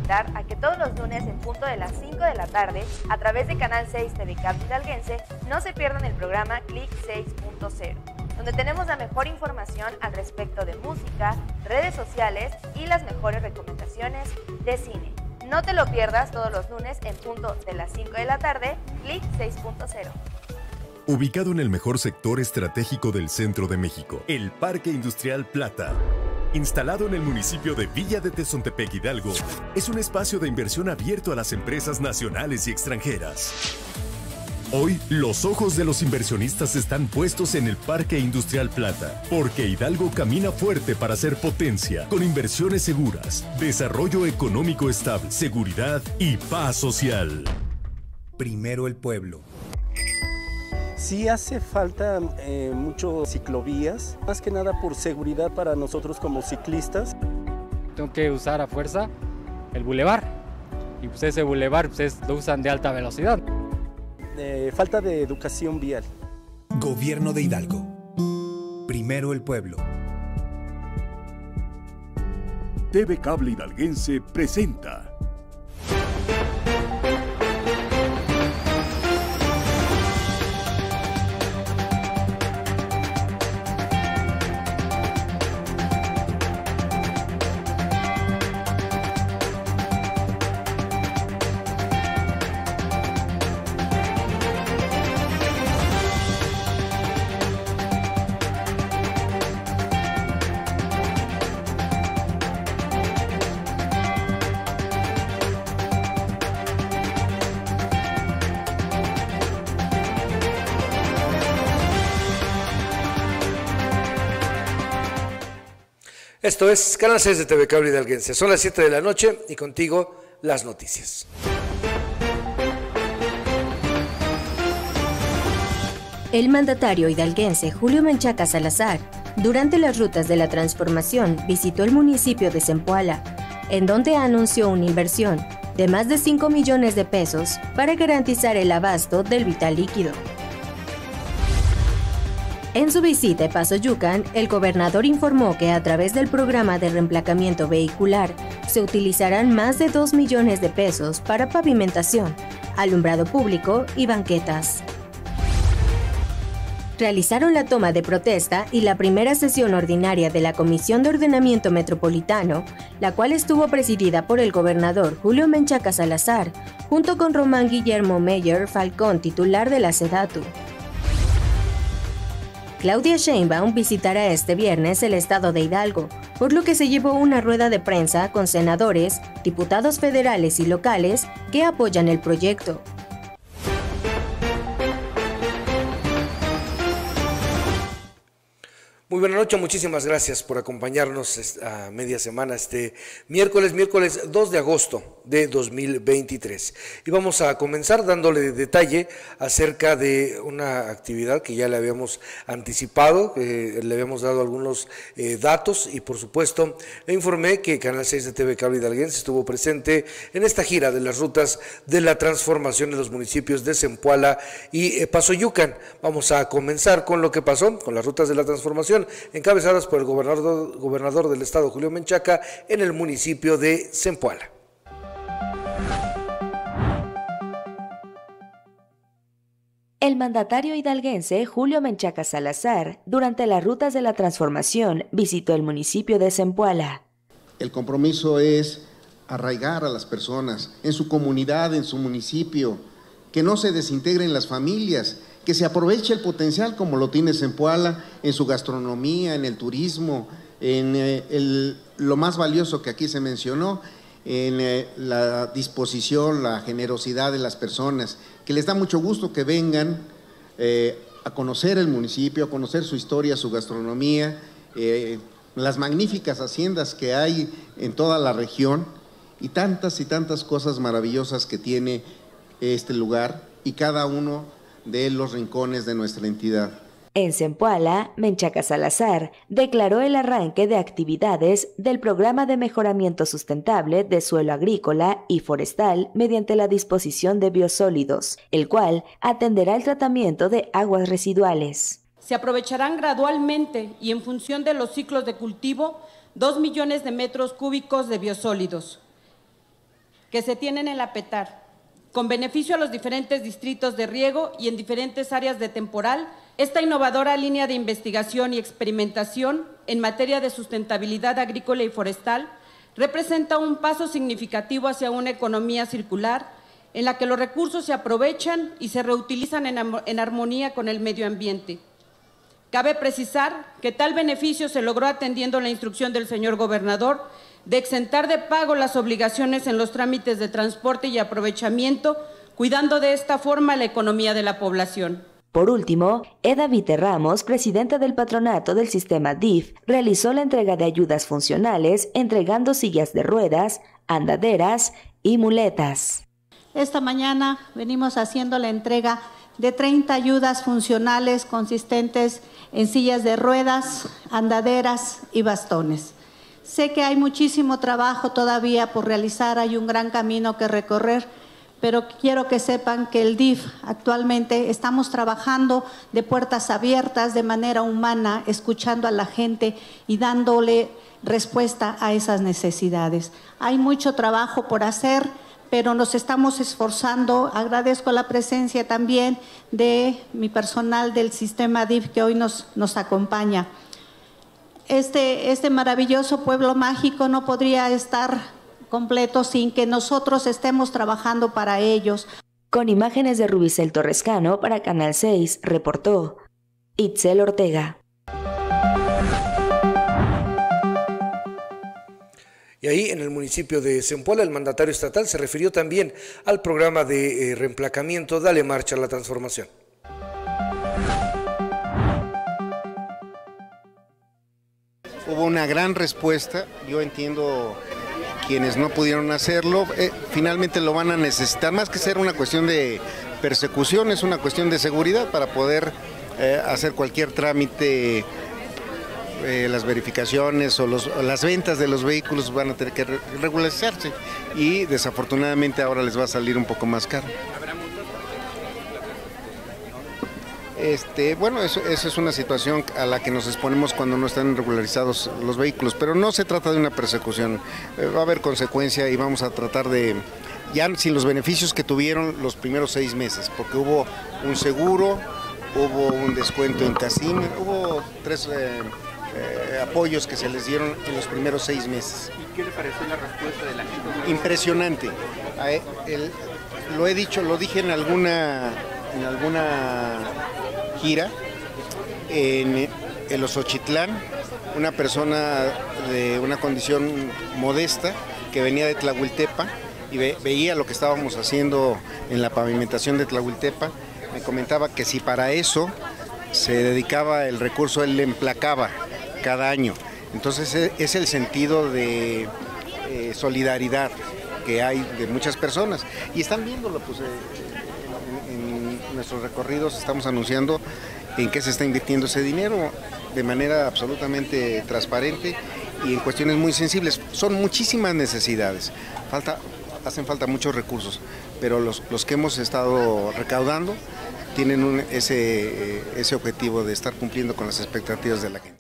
invitar a que todos los lunes en punto de las 5 de la tarde, a través de Canal 6 TV Cable Hidalguense, no se pierdan el programa Click 6.0, donde tenemos la mejor información al respecto de música, redes sociales y las mejores recomendaciones de cine. No te lo pierdas todos los lunes en punto de las 5 de la tarde, Click 6.0. Ubicado en el mejor sector estratégico del centro de México, el Parque Industrial Plata. Instalado en el municipio de Villa de Tezontepec, Hidalgo, es un espacio de inversión abierto a las empresas nacionales y extranjeras. Hoy, los ojos de los inversionistas están puestos en el Parque Industrial Plata, porque Hidalgo camina fuerte para ser potencia, con inversiones seguras, desarrollo económico estable, seguridad y paz social. Primero el pueblo. Sí hace falta mucho ciclovías, más que nada por seguridad para nosotros como ciclistas. Tengo que usar a fuerza el bulevar, y pues ese bulevar lo usan de alta velocidad. Falta de educación vial. Gobierno de Hidalgo. Primero el pueblo. TV Cable Hidalguense presenta. Esto es Canal 6 de TV Cable Hidalguense. Son las 7 de la noche y contigo las noticias. El mandatario hidalguense Julio Menchaca Salazar, durante las rutas de la transformación, visitó el municipio de Zempoala, en donde anunció una inversión de más de 5 millones de pesos para garantizar el abasto del vital líquido. En su visita a Pasoyucan, el gobernador informó que a través del programa de reemplacamiento vehicular se utilizarán más de 2 millones de pesos para pavimentación, alumbrado público y banquetas. Realizaron la toma de protesta y la primera sesión ordinaria de la Comisión de Ordenamiento Metropolitano, la cual estuvo presidida por el gobernador Julio Menchaca Salazar, junto con Román Guillermo Meyer Falcón, titular de la SEDATU. Claudia Sheinbaum visitará este viernes el estado de Hidalgo, por lo que se llevó una rueda de prensa con senadores, diputados federales y locales que apoyan el proyecto. Muy buena noche, muchísimas gracias por acompañarnos a media semana este miércoles 2 de agosto de 2023. Y vamos a comenzar dándole detalle acerca de una actividad que ya le habíamos anticipado, le habíamos dado algunos datos y por supuesto le informé que Canal 6 de TV Cable Hidalguense estuvo presente en esta gira de las rutas de la transformación de los municipios de Zempoala y Pasoyucan. Vamos a comenzar con lo que pasó con las rutas de la transformación encabezadas por el gobernador del estado Julio Menchaca en el municipio de Zempoala. El mandatario hidalguense Julio Menchaca Salazar, durante las rutas de la transformación, visitó el municipio de Zempoala. El compromiso es arraigar a las personas en su comunidad, en su municipio, que no se desintegren las familias, que se aproveche el potencial como lo tiene Zempoala en su gastronomía, en el turismo, en lo más valioso que aquí se mencionó, en la disposición, la generosidad de las personas, que les da mucho gusto que vengan a conocer el municipio, a conocer su historia, su gastronomía, las magníficas haciendas que hay en toda la región y tantas cosas maravillosas que tiene este lugar y cada uno de los rincones de nuestra entidad. En Zempoala, Menchaca Salazar declaró el arranque de actividades del Programa de Mejoramiento Sustentable de Suelo Agrícola y Forestal mediante la disposición de biosólidos, el cual atenderá el tratamiento de aguas residuales. Se aprovecharán gradualmente y en función de los ciclos de cultivo 2 millones de metros cúbicos de biosólidos. que se tienen en la PETAR, con beneficio a los diferentes distritos de riego y en diferentes áreas de temporal, esta innovadora línea de investigación y experimentación en materia de sustentabilidad agrícola y forestal representa un paso significativo hacia una economía circular en la que los recursos se aprovechan y se reutilizan en armonía con el medio ambiente. Cabe precisar que tal beneficio se logró atendiendo la instrucción del señor gobernador de exentar de pago las obligaciones en los trámites de transporte y aprovechamiento, cuidando de esta forma la economía de la población. Por último, Eda Vite Ramos, presidenta del patronato del sistema DIF, realizó la entrega de ayudas funcionales, entregando sillas de ruedas, andaderas y muletas. Esta mañana venimos haciendo la entrega de 30 ayudas funcionales consistentes en sillas de ruedas, andaderas y bastones. Sé que hay muchísimo trabajo todavía por realizar, hay un gran camino que recorrer, pero quiero que sepan que el DIF actualmente estamos trabajando de puertas abiertas, de manera humana, escuchando a la gente y dándole respuesta a esas necesidades. Hay mucho trabajo por hacer, pero nos estamos esforzando. Agradezco la presencia también de mi personal del sistema DIF que hoy nos acompaña. Este maravilloso pueblo mágico no podría estar completo sin que nosotros estemos trabajando para ellos. Con imágenes de Rubicel Torrescano para Canal 6, reportó Itzel Ortega. Y ahí en el municipio de Zempoala, el mandatario estatal se refirió también al programa de reemplacamiento Dale Marcha a la Transformación. Hubo una gran respuesta, yo entiendo quienes no pudieron hacerlo, finalmente lo van a necesitar, más que ser una cuestión de persecución, es una cuestión de seguridad para poder hacer cualquier trámite. Las verificaciones o las ventas de los vehículos van a tener que regularizarse y desafortunadamente ahora les va a salir un poco más caro. Bueno, eso es una situación a la que nos exponemos cuando no están regularizados los vehículos, pero no se trata de una persecución, va a haber consecuencia y vamos a tratar de, ya sin los beneficios que tuvieron los primeros 6 meses, porque hubo un seguro, hubo un descuento en casino, hubo 3 apoyos que se les dieron en los primeros 6 meses. ¿Y qué le pareció la respuesta de la gente? Impresionante. Lo he dicho, lo dije en alguna gira en Los Ochitlán, una persona de una condición modesta que venía de Tlahuiltepa y veía lo que estábamos haciendo en la pavimentación de Tlahuiltepa, me comentaba que si para eso se dedicaba el recurso, él le emplacaba cada año. Entonces es el sentido de solidaridad que hay de muchas personas y están viéndolo, pues en nuestros recorridos estamos anunciando en qué se está invirtiendo ese dinero de manera absolutamente transparente y en cuestiones muy sensibles. Son muchísimas necesidades, hacen falta muchos recursos, pero los que hemos estado recaudando tienen ese objetivo de estar cumpliendo con las expectativas de la gente.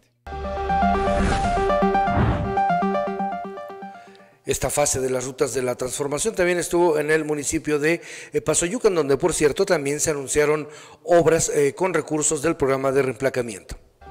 Esta fase de las rutas de la transformación también estuvo en el municipio de Pasoyucan, donde por cierto también se anunciaron obras con recursos del programa de reemplacamiento.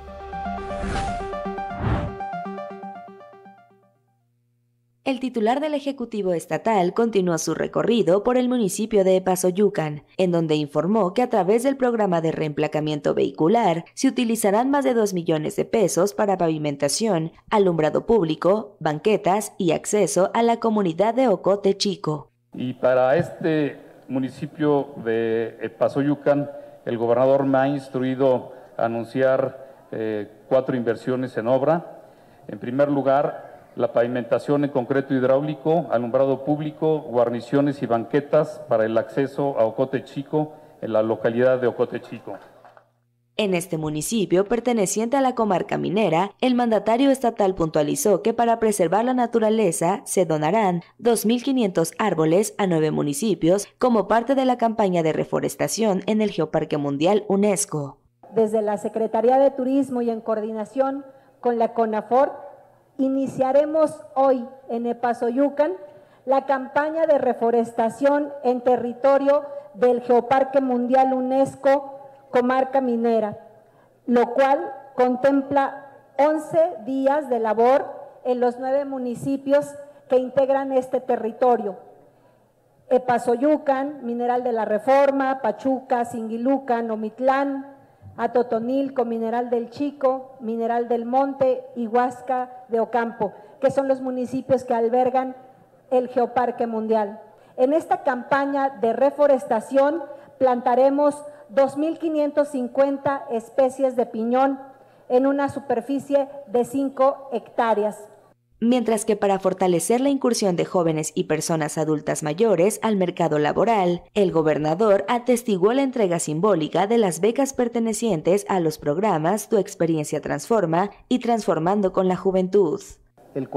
El titular del Ejecutivo Estatal continuó su recorrido por el municipio de Pasoyucan, en donde informó que a través del programa de reemplacamiento vehicular se utilizarán más de 2 millones de pesos para pavimentación, alumbrado público, banquetas y acceso a la comunidad de Ocote Chico. Y para este municipio de Pasoyucan, el gobernador me ha instruido a anunciar 4 inversiones en obra. En primer lugar, la pavimentación en concreto hidráulico, alumbrado público, guarniciones y banquetas para el acceso a Ocote Chico en la localidad de Ocote Chico. En este municipio, perteneciente a la comarca minera, el mandatario estatal puntualizó que para preservar la naturaleza se donarán 2.500 árboles a 9 municipios como parte de la campaña de reforestación en el Geoparque Mundial UNESCO. Desde la Secretaría de Turismo y en coordinación con la CONAFOR, iniciaremos hoy en Epazoyucan la campaña de reforestación en territorio del Geoparque Mundial UNESCO Comarca Minera, lo cual contempla 11 días de labor en los 9 municipios que integran este territorio: Epazoyucan, Mineral de la Reforma, Pachuca, Singilucan, Omitlán, Atotonilco, Mineral del Chico, Mineral del Monte y Huasca de Ocampo, que son los municipios que albergan el Geoparque Mundial. En esta campaña de reforestación plantaremos 2.550 especies de piñón en una superficie de 5 hectáreas. Mientras que para fortalecer la incursión de jóvenes y personas adultas mayores al mercado laboral, el gobernador atestiguó la entrega simbólica de las becas pertenecientes a los programas Tu Experiencia Transforma y Transformando con la Juventud. El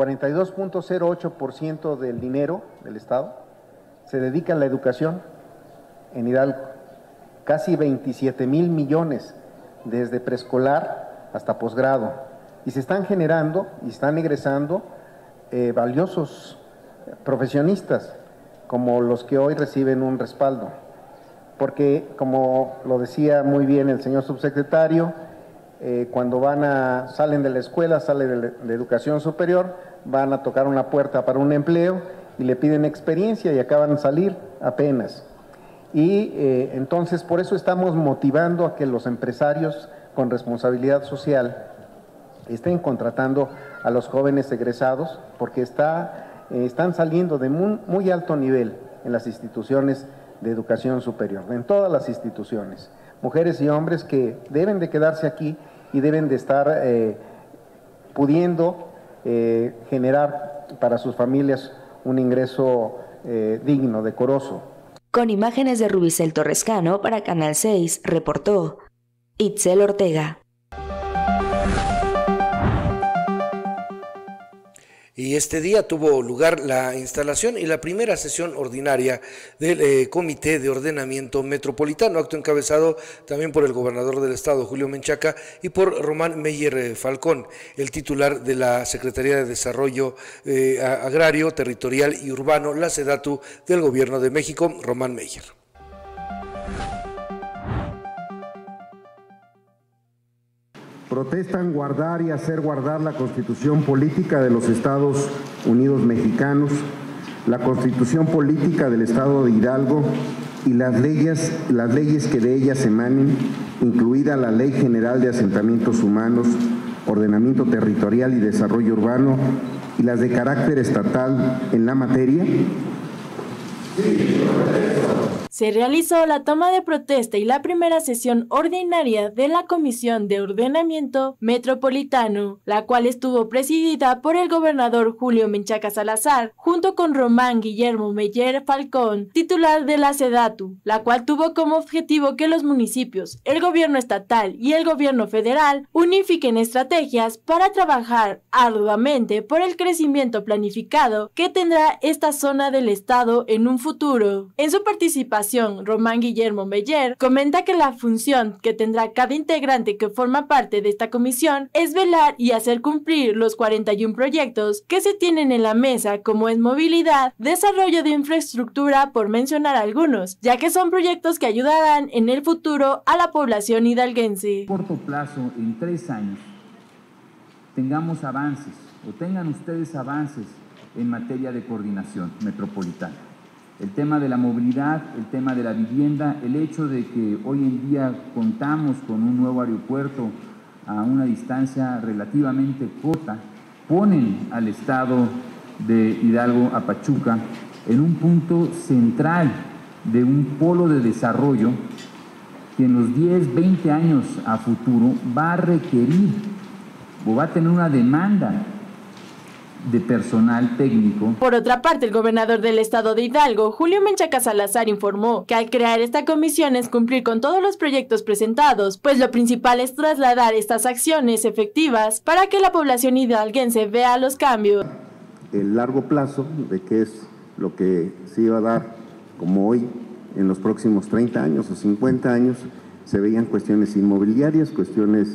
42.08% del dinero del Estado se dedica a la educación en Hidalgo. Casi 27,000 millones desde preescolar hasta posgrado. Y se están generando y están egresando valiosos profesionistas como los que hoy reciben un respaldo. Porque, como lo decía muy bien el señor subsecretario, cuando salen de la escuela, salen de educación superior, van a tocar una puerta para un empleo y le piden experiencia y acaban de salir apenas. Y entonces por eso estamos motivando a que los empresarios con responsabilidad social estén contratando a los jóvenes egresados, porque están saliendo de muy alto nivel en las instituciones de educación superior, en todas las instituciones. Mujeres y hombres que deben de quedarse aquí y deben de estar pudiendo generar para sus familias un ingreso digno, decoroso. Con imágenes de Rubicel Torrescano para Canal 6, reportó Itzel Ortega. Y este día tuvo lugar la instalación y la primera sesión ordinaria del Comité de Ordenamiento Metropolitano, acto encabezado también por el gobernador del estado, Julio Menchaca, y por Román Meyer Falcón, el titular de la Secretaría de Desarrollo Agrario, Territorial y Urbano, la SEDATU del Gobierno de México, Román Meyer. Protestan guardar y hacer guardar la Constitución Política de los Estados Unidos Mexicanos, la Constitución Política del Estado de Hidalgo y las leyes que de ellas emanen, incluida la Ley General de Asentamientos Humanos, Ordenamiento Territorial y Desarrollo Urbano, y las de carácter estatal en la materia. Se realizó la toma de protesta y la primera sesión ordinaria de la Comisión de Ordenamiento Metropolitano, la cual estuvo presidida por el gobernador Julio Menchaca Salazar, junto con Román Guillermo Meyer Falcón, titular de la SEDATU, la cual tuvo como objetivo que los municipios, el gobierno estatal y el gobierno federal unifiquen estrategias para trabajar arduamente por el crecimiento planificado que tendrá esta zona del estado en un futuro. En su participación, Román Guillermo Meyer comenta que la función que tendrá cada integrante que forma parte de esta comisión es velar y hacer cumplir los 41 proyectos que se tienen en la mesa, como es movilidad, desarrollo de infraestructura, por mencionar algunos, ya que son proyectos que ayudarán en el futuro a la población hidalguense. A corto plazo, en 3 años, tengamos avances, o tengan ustedes avances en materia de coordinación metropolitana. El tema de la movilidad, el tema de la vivienda, el hecho de que hoy en día contamos con un nuevo aeropuerto a una distancia relativamente corta, ponen al estado de Hidalgo, a Pachuca, en un punto central de un polo de desarrollo que en los 10, 20 años a futuro va a requerir o va a tener una demanda de personal técnico. Por otra parte, el gobernador del estado de Hidalgo, Julio Menchaca Salazar, informó que al crear esta comisión es cumplir con todos los proyectos presentados, pues lo principal es trasladar estas acciones efectivas para que la población hidalguense vea los cambios. El largo plazo de qué es lo que se iba a dar como hoy en los próximos 30 años o 50 años, se veían cuestiones inmobiliarias, cuestiones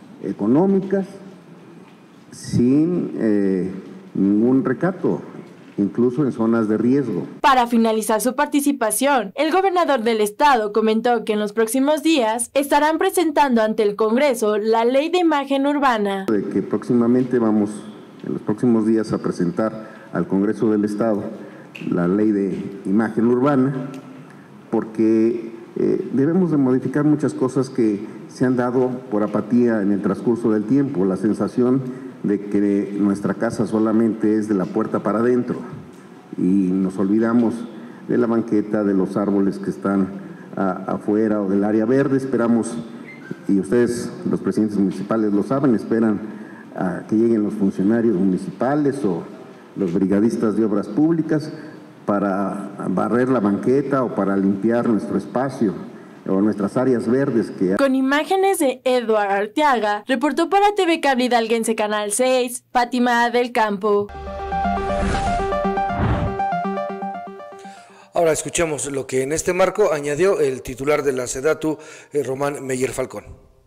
económicas, sin ningún recato incluso en zonas de riesgo. Para finalizar su participación, el gobernador del estado comentó que en los próximos días estarán presentando ante el Congreso la Ley de Imagen Urbana. De que próximamente vamos, en los próximos días, a presentar al Congreso del Estado la Ley de Imagen Urbana, porque debemos de modificar muchas cosas que se han dado por apatía en el transcurso del tiempo, la sensación de que nuestra casa solamente es de la puerta para adentro y nos olvidamos de la banqueta, de los árboles que están afuera o del área verde. Esperamos, y ustedes, los presidentes municipales lo saben, esperan a que lleguen los funcionarios municipales o los brigadistas de obras públicas para barrer la banqueta o para limpiar nuestro espacio o nuestras áreas verdes. Con imágenes de Eduardo Arteaga, reportó para TV Cable Hidalguense Canal 6, Fátima del Campo. Ahora escuchemos lo que en este marco añadió el titular de la SEDATU, Román Meyer Falcón.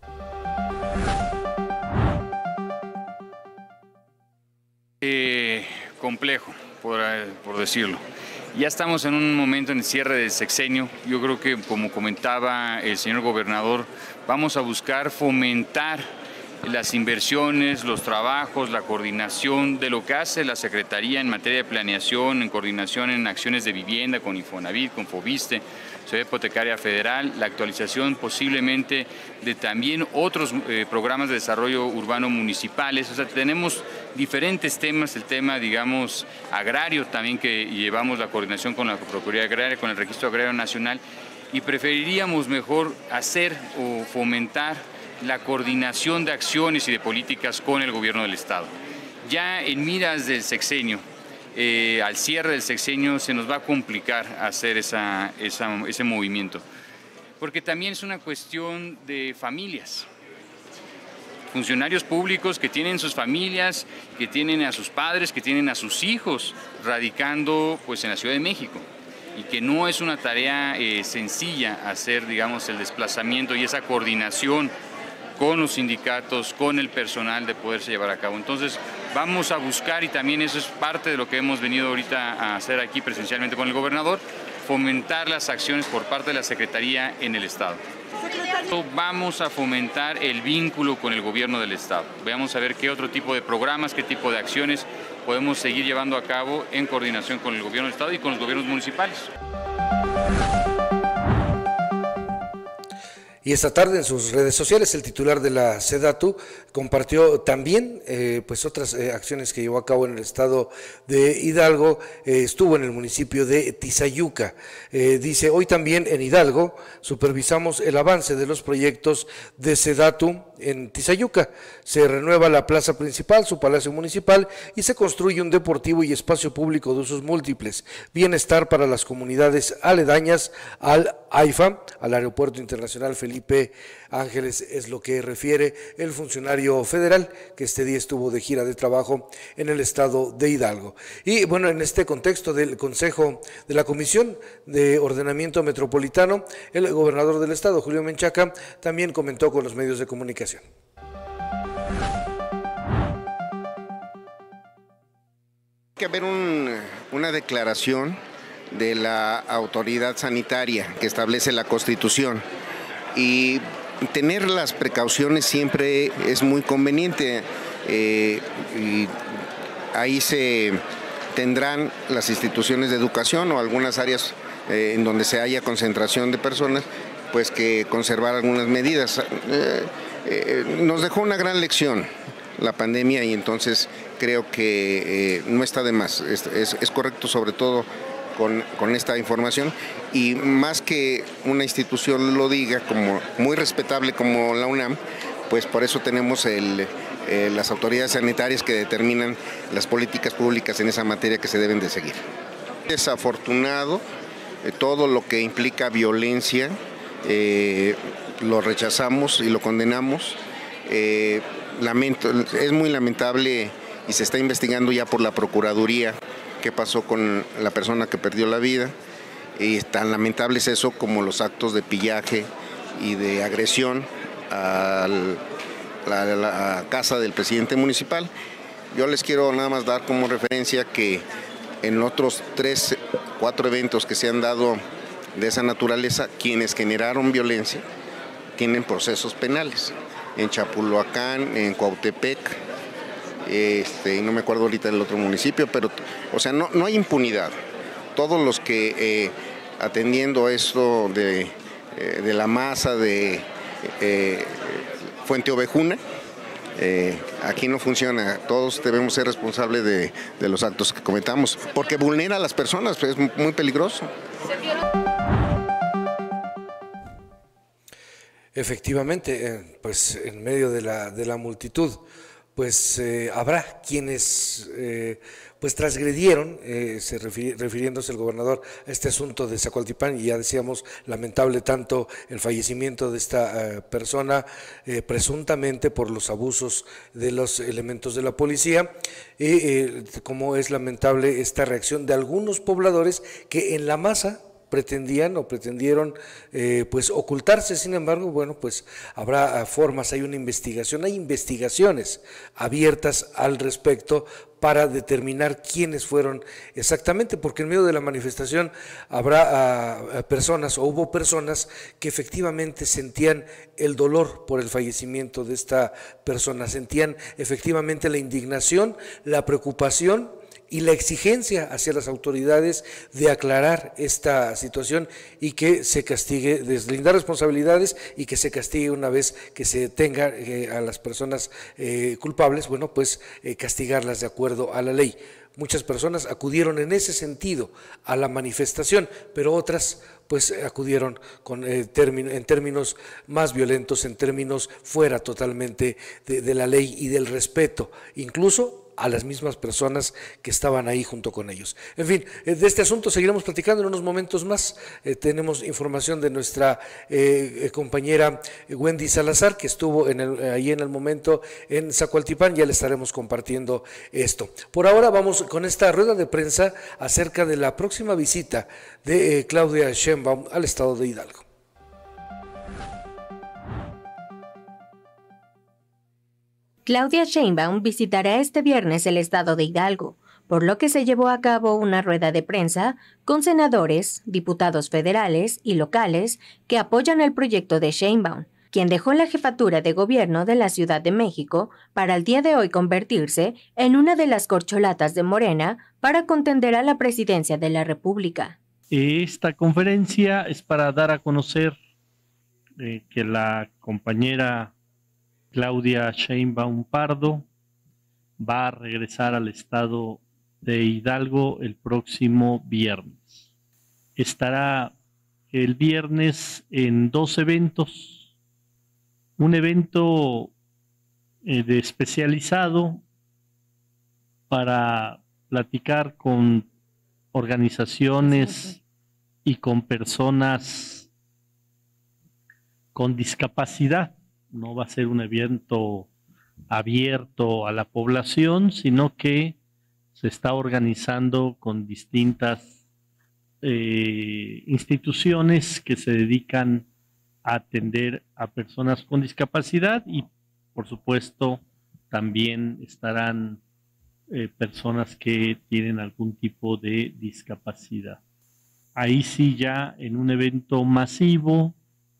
Complejo, por decirlo. Ya estamos en un momento en el cierre del sexenio. Yo creo que, como comentaba el señor gobernador, vamos a buscar fomentar las inversiones, los trabajos, la coordinación de lo que hace la Secretaría en materia de planeación, en coordinación en acciones de vivienda con Infonavit, con Fobiste, Sociedad Hipotecaria Federal, la actualización posiblemente de también otros programas de desarrollo urbano municipales. O sea, tenemos diferentes temas, el tema, digamos, agrario también, que llevamos la coordinación con la Procuraduría Agraria, con el Registro Agrario Nacional, y preferiríamos mejor hacer o fomentar la coordinación de acciones y de políticas con el gobierno del Estado. Ya en miras del sexenio, al cierre del sexenio se nos va a complicar hacer ese movimiento, porque también es una cuestión de familias. Funcionarios públicos que tienen sus familias, que tienen a sus padres, que tienen a sus hijos radicando pues en la Ciudad de México, y que no es una tarea sencilla hacer, digamos, el desplazamiento y esa coordinación con los sindicatos, con el personal, de poderse llevar a cabo. Entonces vamos a buscar, y también eso es parte de lo que hemos venido ahorita a hacer aquí presencialmente con el gobernador, fomentar las acciones por parte de la Secretaría en el Estado. Vamos a fomentar el vínculo con el gobierno del Estado. Vamos a ver qué otro tipo de programas, qué tipo de acciones podemos seguir llevando a cabo en coordinación con el gobierno del Estado y con los gobiernos municipales. Y esta tarde en sus redes sociales el titular de la SEDATU compartió también pues otras acciones que llevó a cabo en el estado de Hidalgo. Estuvo en el municipio de Tizayuca. Dice, hoy también en Hidalgo supervisamos el avance de los proyectos de SEDATU en Tizayuca. Se renueva la plaza principal, su palacio municipal, y se construye un deportivo y espacio público de usos múltiples. Bienestar para las comunidades aledañas al AIFA, al Aeropuerto Internacional Felipe Ángeles, es lo que refiere el funcionario federal que este día estuvo de gira de trabajo en el estado de Hidalgo. Y bueno, en este contexto del Consejo de la Comisión de Ordenamiento Metropolitano, el gobernador del estado, Julio Menchaca, también comentó con los medios de comunicación. Hay que haber una declaración de la autoridad sanitaria que establece la Constitución, y tener las precauciones siempre es muy conveniente. Y ahí se tendrán las instituciones de educación o algunas áreas en donde se haya concentración de personas, pues que conservar algunas medidas. Nos dejó una gran lección la pandemia, y entonces creo que no está de más, es correcto, sobre todo con esta información, y más que una institución lo diga, como muy respetable como la UNAM, pues por eso tenemos las autoridades sanitarias que determinan las políticas públicas en esa materia que se deben de seguir. Desafortunado, todo lo que implica violencia lo rechazamos y lo condenamos. Es muy lamentable, y se está investigando ya por la Procuraduría qué pasó con la persona que perdió la vida, y tan lamentable es eso como los actos de pillaje y de agresión a la casa del presidente municipal. Yo les quiero nada más dar como referencia que en otros 3, 4 eventos que se han dado de esa naturaleza, quienes generaron violencia tienen procesos penales. En Chapulhuacán, en Cuautepec, y no me acuerdo ahorita del otro municipio, pero, o sea, no hay impunidad. Todos los que atendiendo esto de la masa de Fuente Ovejuna, aquí no funciona. Todos debemos ser responsables de los actos que cometamos, porque vulnera a las personas, pues es muy peligroso. Efectivamente, pues en medio de la multitud, pues habrá quienes pues transgredieron, refiriéndose el gobernador a este asunto de Zacualtipán, y ya decíamos, lamentable tanto el fallecimiento de esta persona, presuntamente por los abusos de los elementos de la policía, como es lamentable esta reacción de algunos pobladores que en la masa pretendieron pues ocultarse. Sin embargo, bueno, pues habrá formas, hay investigaciones abiertas al respecto para determinar quiénes fueron exactamente, porque en medio de la manifestación habrá personas, o hubo personas que efectivamente sentían el dolor por el fallecimiento de esta persona, sentían efectivamente la indignación, la preocupación y la exigencia hacia las autoridades de aclarar esta situación y que se castigue, deslindar responsabilidades y que se castigue una vez que se tenga a las personas culpables, bueno, pues castigarlas de acuerdo a la ley. Muchas personas acudieron en ese sentido a la manifestación, pero otras pues acudieron en términos más violentos, en términos fuera totalmente de la ley y del respeto, incluso a las mismas personas que estaban ahí junto con ellos. En fin, de este asunto seguiremos platicando en unos momentos más. Tenemos información de nuestra compañera Wendy Salazar, que estuvo ahí en el momento en Zacualtipán. Ya le estaremos compartiendo esto. Por ahora vamos con esta rueda de prensa acerca de la próxima visita de Claudia Sheinbaum al estado de Hidalgo. Claudia Sheinbaum visitará este viernes el estado de Hidalgo, por lo que se llevó a cabo una rueda de prensa con senadores, diputados federales y locales que apoyan el proyecto de Sheinbaum, quien dejó la jefatura de gobierno de la Ciudad de México para el día de hoy convertirse en una de las corcholatas de Morena para contender a la presidencia de la República. Esta conferencia es para dar a conocer que la compañera Claudia Sheinbaum Pardo va a regresar al estado de Hidalgo el próximo viernes. Estará el viernes en 2 eventos. Un evento especializado para platicar con organizaciones y con personas con discapacidad. No va a ser un evento abierto a la población, sino que se está organizando con distintas instituciones que se dedican a atender a personas con discapacidad y, por supuesto, también estarán personas que tienen algún tipo de discapacidad. Ahí sí, ya en un evento masivo,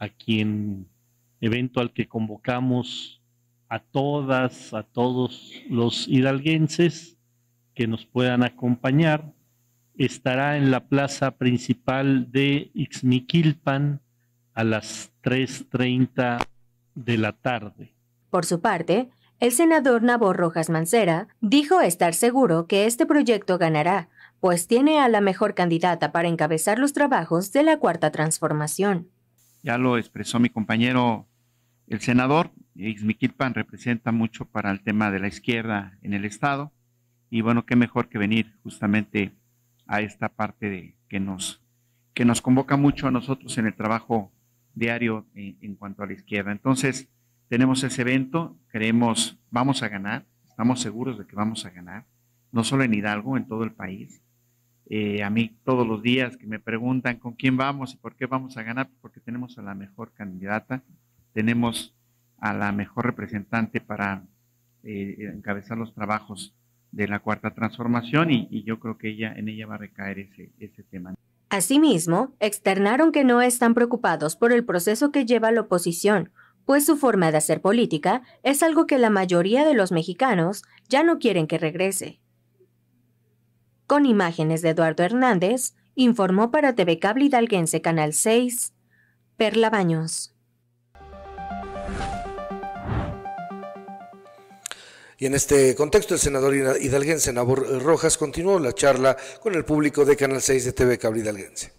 evento al que convocamos a todos los hidalguenses que nos puedan acompañar. Estará en la plaza principal de Ixmiquilpan a las 3:30 de la tarde. Por su parte, el senador Nabor Rojas Mancera dijo estar seguro que este proyecto ganará, pues tiene a la mejor candidata para encabezar los trabajos de la Cuarta Transformación. Ya lo expresó mi compañero el senador. Ixmiquilpan representa mucho para el tema de la izquierda en el estado, y bueno, qué mejor que venir justamente a esta parte que nos convoca mucho a nosotros en el trabajo diario en cuanto a la izquierda. Entonces, tenemos ese evento, vamos a ganar, estamos seguros de que vamos a ganar, no solo en Hidalgo, en todo el país. A mí todos los días que me preguntan con quién vamos y por qué vamos a ganar, porque tenemos a la mejor candidata, tenemos a la mejor representante para encabezar los trabajos de la Cuarta Transformación y yo creo que en ella va a recaer ese tema. Asimismo, externaron que no están preocupados por el proceso que lleva la oposición, pues su forma de hacer política es algo que la mayoría de los mexicanos ya no quieren que regrese. Con imágenes de Eduardo Hernández, informó para TV Cable Hidalguense Canal 6, Perla Baños. Y en este contexto, el senador hidalguense Nabor Rojas continuó la charla con el público de Canal 6 de TV Cable Hidalguense.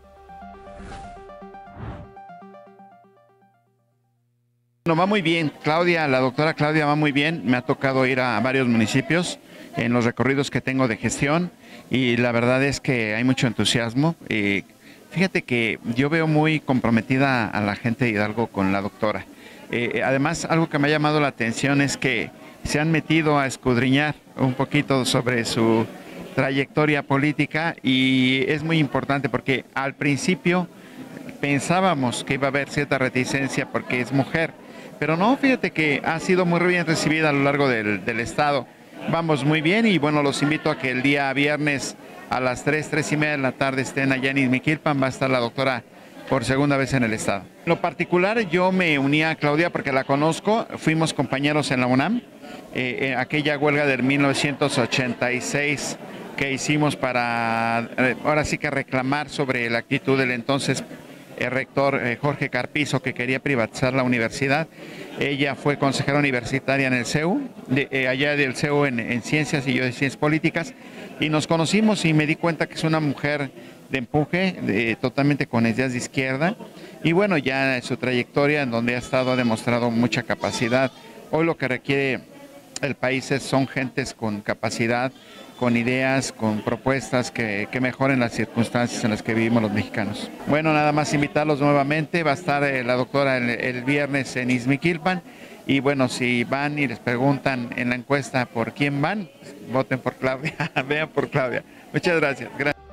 No, va muy bien, la doctora Claudia va muy bien, me ha tocado ir a varios municipios en los recorridos que tengo de gestión y la verdad es que hay mucho entusiasmo. Fíjate que yo veo muy comprometida a la gente de Hidalgo con la doctora. Además, algo que me ha llamado la atención es que se han metido a escudriñar un poquito sobre su trayectoria política y es muy importante porque al principio pensábamos que iba a haber cierta reticencia porque es mujer, pero no, fíjate que ha sido muy bien recibida a lo largo del estado. Vamos muy bien y bueno, los invito a que el día viernes a las 3:30 de la tarde estén allá en Izmiquilpan, va a estar la doctora por segunda vez en el estado. En lo particular yo me uní a Claudia porque la conozco, fuimos compañeros en la UNAM, aquella huelga del 1986 que hicimos para, ahora sí que reclamar sobre la actitud del entonces rector Jorge Carpizo, que quería privatizar la universidad. Ella fue consejera universitaria en el CEU, allá del CEU en Ciencias y yo de Ciencias Políticas, y nos conocimos y me di cuenta que es una mujer de empuje, totalmente con ideas de izquierda, y bueno, ya en su trayectoria en donde ha estado ha demostrado mucha capacidad. Hoy lo que requiere el país son gentes con capacidad, con ideas, con propuestas que mejoren las circunstancias en las que vivimos los mexicanos. Bueno, nada más invitarlos nuevamente, va a estar la doctora el viernes en Izmiquilpan y bueno, si van y les preguntan en la encuesta por quién van, voten por Claudia, vean por Claudia. Muchas gracias.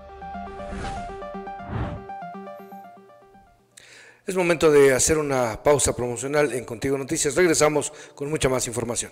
Es momento de hacer una pausa promocional en Contigo Noticias. Regresamos con mucha más información.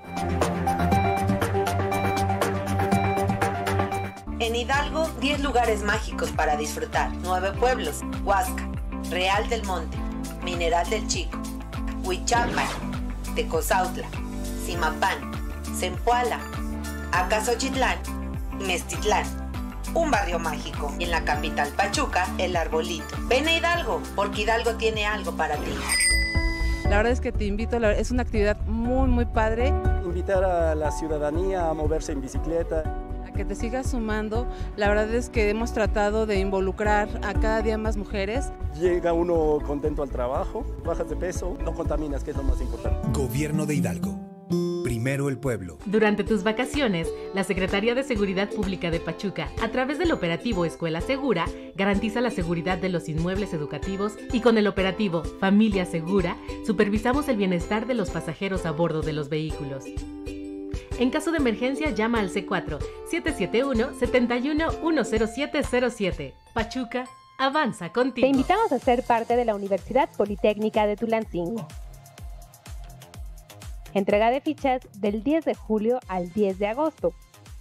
En Hidalgo, 10 lugares mágicos para disfrutar. 9 pueblos: Huasca, Real del Monte, Mineral del Chico, Huichapan, Tecozautla, Zimapán, Zempoala, Acasochitlán y Meztitlán. Un barrio mágico. Y en la capital Pachuca, El Arbolito. Ven a Hidalgo, porque Hidalgo tiene algo para ti. La verdad es que te invito, es una actividad muy padre. Invitar a la ciudadanía a moverse en bicicleta. A que te sigas sumando. La verdad es que hemos tratado de involucrar a cada día más mujeres. Llega uno contento al trabajo, bajas de peso, no contaminas, que es lo más importante. Gobierno de Hidalgo. Primero el pueblo. Durante tus vacaciones, la Secretaría de Seguridad Pública de Pachuca, a través del operativo Escuela Segura, garantiza la seguridad de los inmuebles educativos y con el operativo Familia Segura, supervisamos el bienestar de los pasajeros a bordo de los vehículos. En caso de emergencia, llama al C4 771-71-10707. Pachuca, avanza contigo. Te invitamos a ser parte de la Universidad Politécnica de Tulancingo. Entrega de fichas del 10 de julio al 10 de agosto.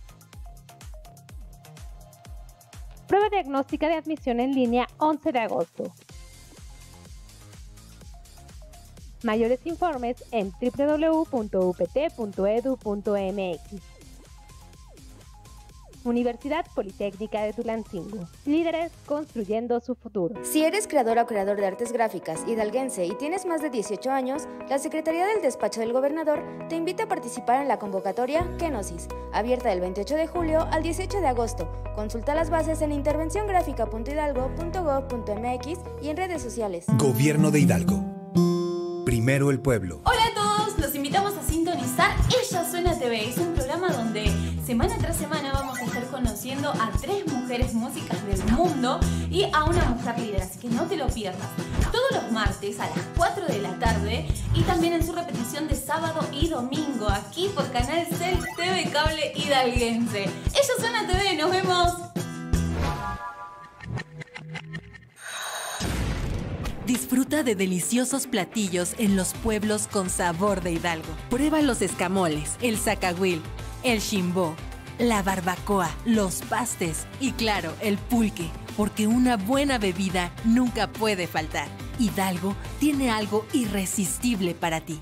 Prueba diagnóstica de admisión en línea 11 de agosto. Mayores informes en www.upt.edu.mx. Universidad Politécnica de Tulancingo. Líderes construyendo su futuro. Si eres creadora o creador de artes gráficas hidalguense y tienes más de 18 años, la Secretaría del Despacho del Gobernador te invita a participar en la convocatoria Kenosis, abierta del 28 de julio al 18 de agosto. Consulta las bases en intervenciongrafica.hidalgo.gov.mx y en redes sociales. Gobierno de Hidalgo. Primero el pueblo. Hola a todos, los invitamos a sintonizar Ella Suena TV. Es un programa donde semana tras semana vamos a estar conociendo a 3 mujeres músicas del mundo y a una mujer líder, así que no te lo pierdas. Todos los martes a las 4 de la tarde y también en su repetición de sábado y domingo aquí por Canal 6 TV Cable Hidalguense. Ella Suena TV, nos vemos. Disfruta de deliciosos platillos en los pueblos con sabor de Hidalgo. Prueba los escamoles, el zacahuil, el chimbó, la barbacoa, los pastes y claro, el pulque, porque una buena bebida nunca puede faltar. Hidalgo tiene algo irresistible para ti.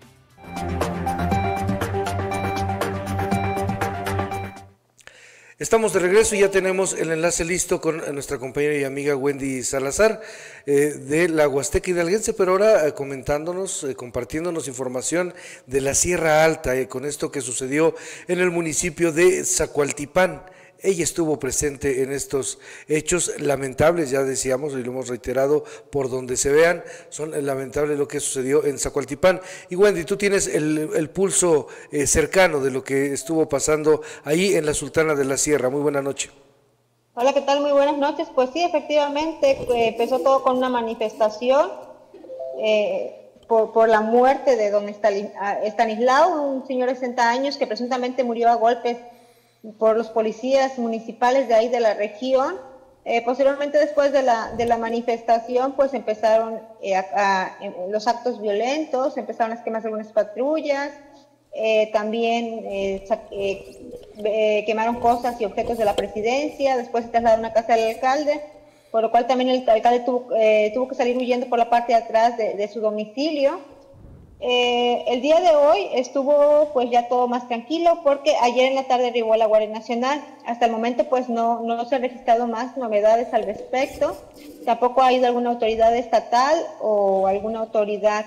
Estamos de regreso y ya tenemos el enlace listo con nuestra compañera y amiga Wendy Salazar de la Huasteca Hidalguense, pero ahora comentándonos, compartiéndonos información de la Sierra Alta, con esto que sucedió en el municipio de Zacualtipán. Ella estuvo presente en estos hechos lamentables, ya decíamos y lo hemos reiterado, por donde se vean, son lamentables lo que sucedió en Zacualtipán. Y Wendy, tú tienes el pulso cercano de lo que estuvo pasando ahí en la Sultana de la Sierra. Muy buena noche. Hola, ¿qué tal? Muy buenas noches. Pues sí, efectivamente, empezó todo con una manifestación por la muerte de don Estanislao, un señor de 60 años que presuntamente murió a golpes por los policías municipales de ahí de la región. Posteriormente, después de la manifestación, pues empezaron los actos violentos, empezaron a quemar algunas patrullas, también quemaron cosas y objetos de la presidencia, después se trasladaron a casa del alcalde, por lo cual también el alcalde tuvo que salir huyendo por la parte de atrás de su domicilio. El día de hoy estuvo pues ya todo más tranquilo porque ayer en la tarde arribó la Guardia Nacional. Hasta el momento pues no se han registrado más novedades al respecto. Tampoco ha ido alguna autoridad estatal o alguna autoridad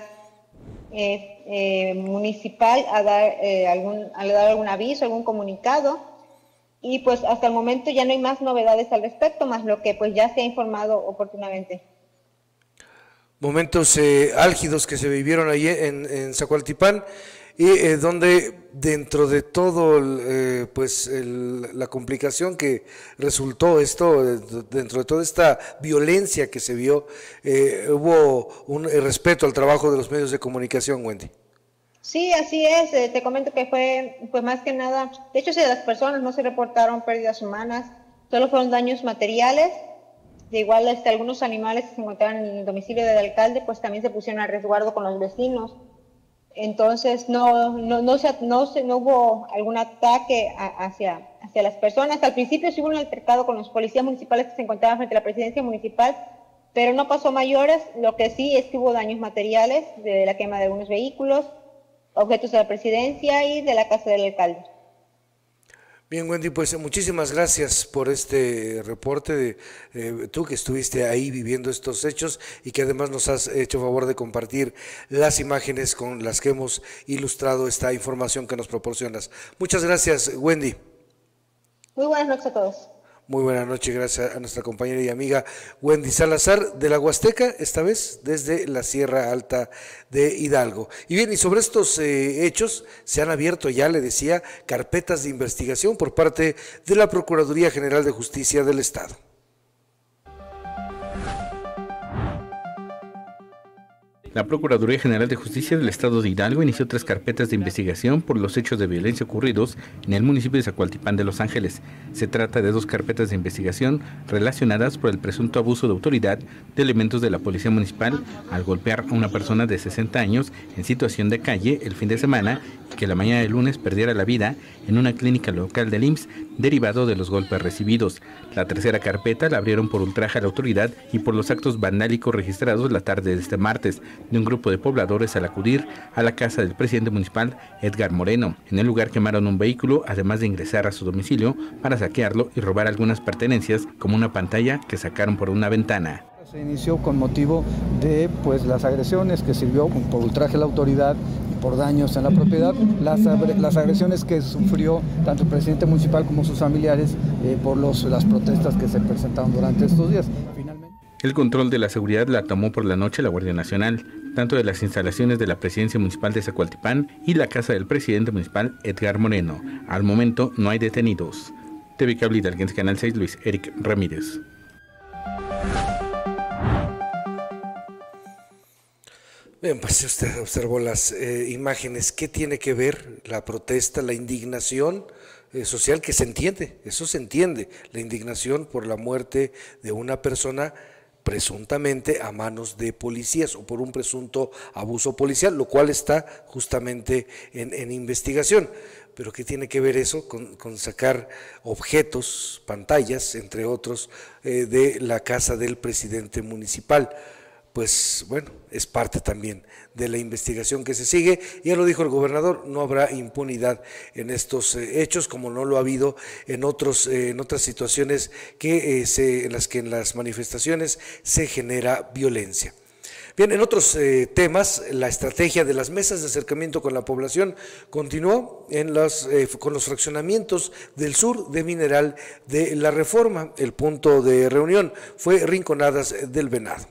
municipal a dar algún aviso, algún comunicado. Y pues hasta el momento ya no hay más novedades al respecto, más lo que pues ya se ha informado oportunamente. Momentos álgidos que se vivieron allí en Zacualtipán y donde dentro de todo la complicación que resultó esto, dentro de toda esta violencia que se vio, hubo un respeto al trabajo de los medios de comunicación, Wendy. Sí, así es. Te comento que fue pues más que nada, de hecho, si de las personas no se reportaron pérdidas humanas, solo fueron daños materiales. De igual, algunos animales que se encontraban en el domicilio del alcalde, pues también se pusieron a resguardo con los vecinos. Entonces, no hubo algún ataque hacia las personas. Al principio sí hubo un altercado con los policías municipales que se encontraban frente a la presidencia municipal, pero no pasó mayores. Lo que sí es que hubo daños materiales de la quema de algunos vehículos, objetos de la presidencia y de la casa del alcalde. Bien, Wendy, pues muchísimas gracias por este reporte, tú que estuviste ahí viviendo estos hechos y que además nos has hecho favor de compartir las imágenes con las que hemos ilustrado esta información que nos proporcionas. Muchas gracias, Wendy. Muy buenas noches a todos. Muy buena noche, gracias a nuestra compañera y amiga Wendy Salazar de la Huasteca, esta vez desde la Sierra Alta de Hidalgo. Y bien, y sobre estos hechos se han abierto ya, le decía, carpetas de investigación por parte de la Procuraduría General de Justicia del Estado. La Procuraduría General de Justicia del Estado de Hidalgo inició 3 carpetas de investigación por los hechos de violencia ocurridos en el municipio de Zacualtipán de Los Ángeles. Se trata de 2 carpetas de investigación relacionadas por el presunto abuso de autoridad de elementos de la Policía Municipal al golpear a una persona de 60 años en situación de calle el fin de semana y que la mañana del lunes perdiera la vida en una clínica local del IMSS derivado de los golpes recibidos. La tercera carpeta la abrieron por ultraje a la autoridad y por los actos vandálicos registrados la tarde de este martes de un grupo de pobladores al acudir a la casa del presidente municipal Edgar Moreno. En el lugar quemaron un vehículo, además de ingresar a su domicilio para saquearlo y robar algunas pertenencias como una pantalla que sacaron por una ventana. Se inició con motivo de las agresiones que sirvió por ultraje a la autoridad, por daños en la propiedad, las agresiones que sufrió tanto el presidente municipal como sus familiares por las protestas que se presentaron durante estos días. El control de la seguridad la tomó por la noche la Guardia Nacional, tanto de las instalaciones de la Presidencia Municipal de Zacualtipán y la casa del presidente municipal Edgar Moreno. Al momento no hay detenidos. TV Cable Hidalguense, Canal 6, Luis Eric Ramírez. Bien, pues usted observó las imágenes. ¿Qué tiene que ver la protesta, la indignación social? Que se entiende, eso se entiende, la indignación por la muerte de una persona presuntamente a manos de policías o por un presunto abuso policial, lo cual está justamente en investigación. pero ¿qué tiene que ver eso con sacar objetos, pantallas, entre otros, de la casa del presidente municipal? Pues bueno, es parte también de la investigación que se sigue. Ya lo dijo el gobernador, no habrá impunidad en estos hechos, como no lo ha habido en otras situaciones en las que en las manifestaciones se genera violencia. Bien, en otros temas, la estrategia de las mesas de acercamiento con la población continuó con los fraccionamientos del sur de Mineral de la Reforma. El punto de reunión fue Rinconadas del Venado.